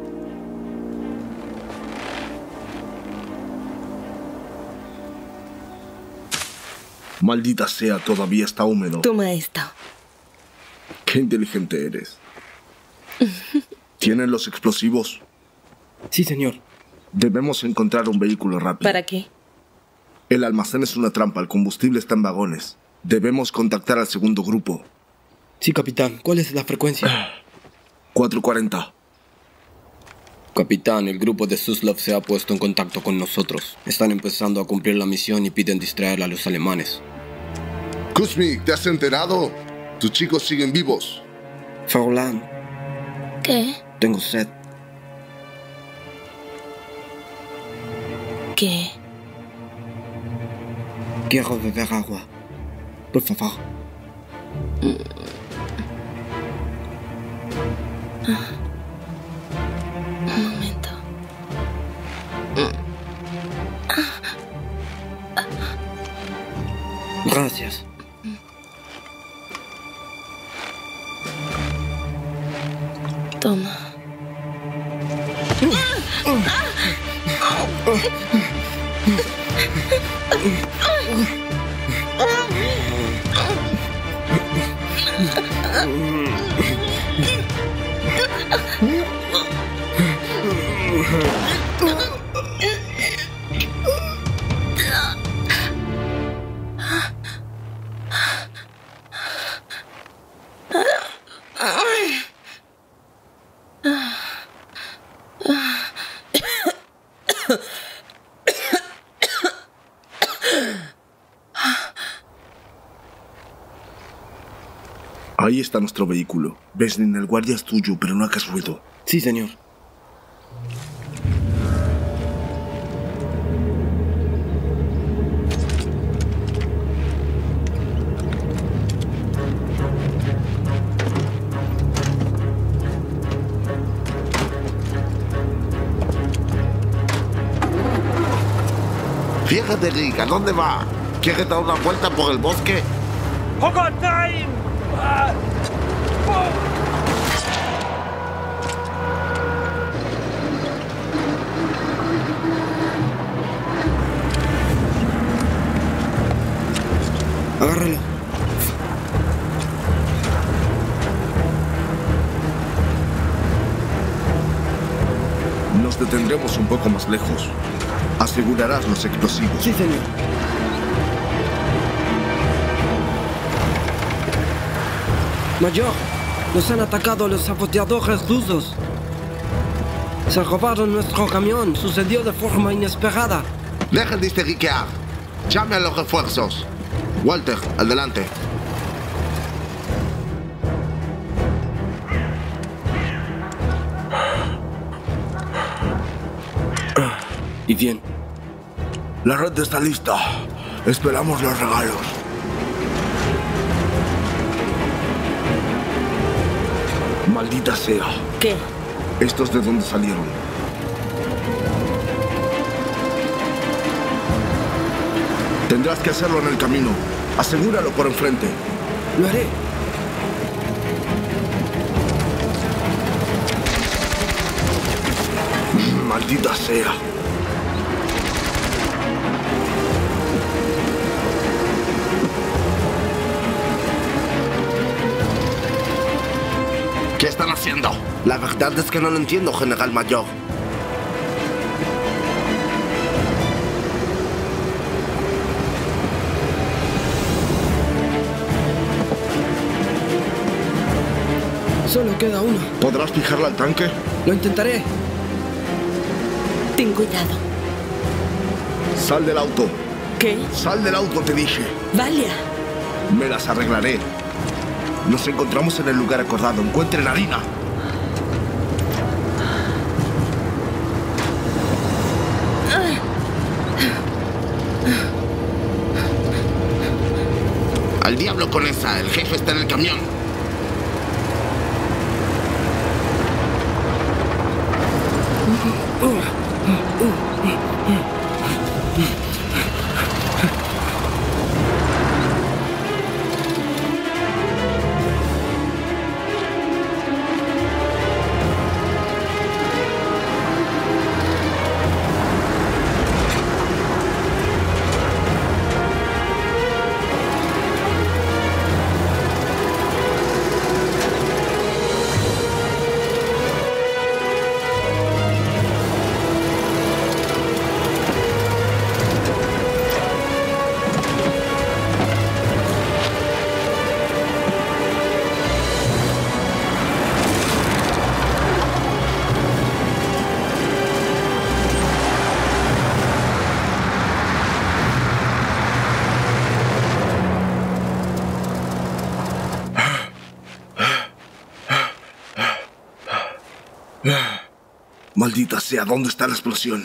Maldita sea, todavía está húmedo. Toma esto. Qué inteligente eres. ¿Tienen los explosivos? Sí, señor. Debemos encontrar un vehículo rápido. ¿Para qué? El almacén es una trampa, el combustible está en vagones. Debemos contactar al segundo grupo. Sí, capitán. ¿Cuál es la frecuencia? 440. Capitán, el grupo de Suslov se ha puesto en contacto con nosotros. Están empezando a cumplir la misión y piden distraer a los alemanes. Kuzmik, ¿te has enterado? Tus chicos siguen vivos. Fräulein, ¿Qué? tengo sed. ¿Qué? Quiero beber agua. Por favor. Un momento. Gracias. Toma. Ahí está nuestro vehículo. Veslin, el guardia es tuyo, pero no hagas ruido. Sí, señor. Fíjate, Rick, ¿a dónde va? ¿Quiere dar una vuelta por el bosque? Oh Gott, nein! Ah! Oh! Agárralo. Nos detendremos un poco más lejos. Asegurarás los explosivos. Sí, señor. Mayor, nos han atacado los saboteadores rusos. Se robaron nuestro camión. Sucedió de forma inesperada. Dejen de histeriquear. Llame a los refuerzos. Walter, adelante. bien. La red está lista. Esperamos los regalos. Maldita sea. ¿Qué? ¿Estos de dónde salieron? Tendrás que hacerlo en el camino. Asegúralo por enfrente. Lo haré. Maldita sea. ¿Qué están haciendo? La verdad es que no lo entiendo, General Mayor. Solo queda uno. ¿Podrás fijarla al tanque? Lo intentaré. Ten cuidado. Sal del auto. ¿Qué? Sal del auto, te dije. Valia. Me las arreglaré. Nos encontramos en el lugar acordado. Encuentren harina. Al diablo con esa. El jefe está en el camión. Maldita sea, ¿dónde está la explosión?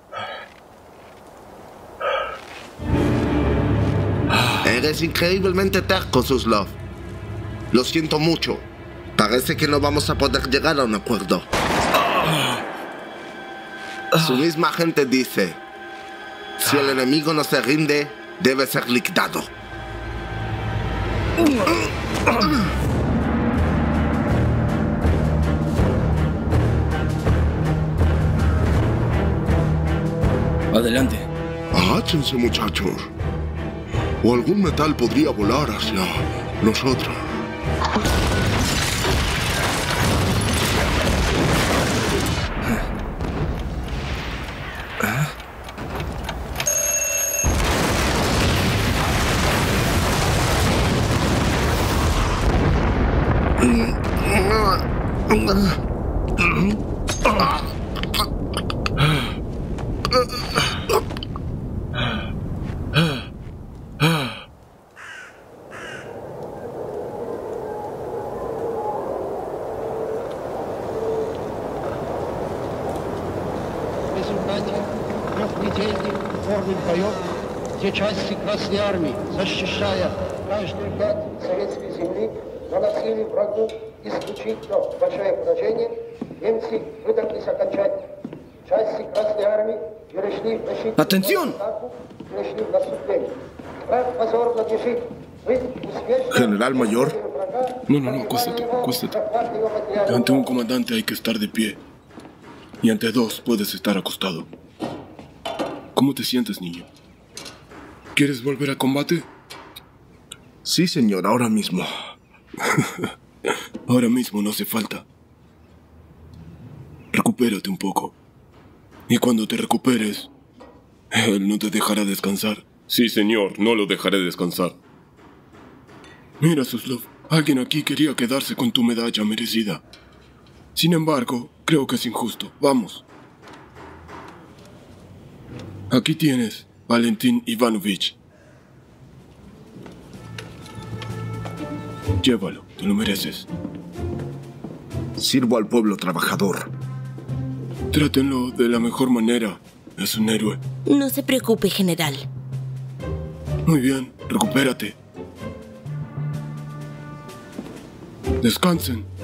Eres increíblemente terco, Suslov. Lo siento mucho. Parece que no vamos a poder llegar a un acuerdo. Su misma gente dice, si el enemigo no se rinde, debe ser liquidado. Adelante. Agáchense, muchachos. O algún metal podría volar hacia nosotros. В результате трехнедельных упорных боев все части Красной Армии, защищая каждый пять советской земли, наносили врагу исключительно большое поражение, немцы выдохлись окончательно. Части Красной Армии перешли в защиту, перешли в наступление. Враг позорно бежит. General Mayor. No, acuéstate. Ante un comandante hay que estar de pie. Y ante dos puedes estar acostado. ¿Cómo te sientes, niño? ¿Quieres volver a combate? Sí, señor, ahora mismo. Ahora mismo no hace falta. Recupérate un poco. Y cuando te recuperes, él no te dejará descansar. Sí, señor, no lo dejaré descansar. Mira, Suslov, alguien aquí quería quedarse con tu medalla merecida. Sin embargo, creo que es injusto. Vamos. Aquí tienes, Valentín Ivanovich. Llévalo, te lo mereces. Sirvo al pueblo trabajador. Trátenlo de la mejor manera. Es un héroe. No se preocupe, general. Muy bien, recupérate. Descansen.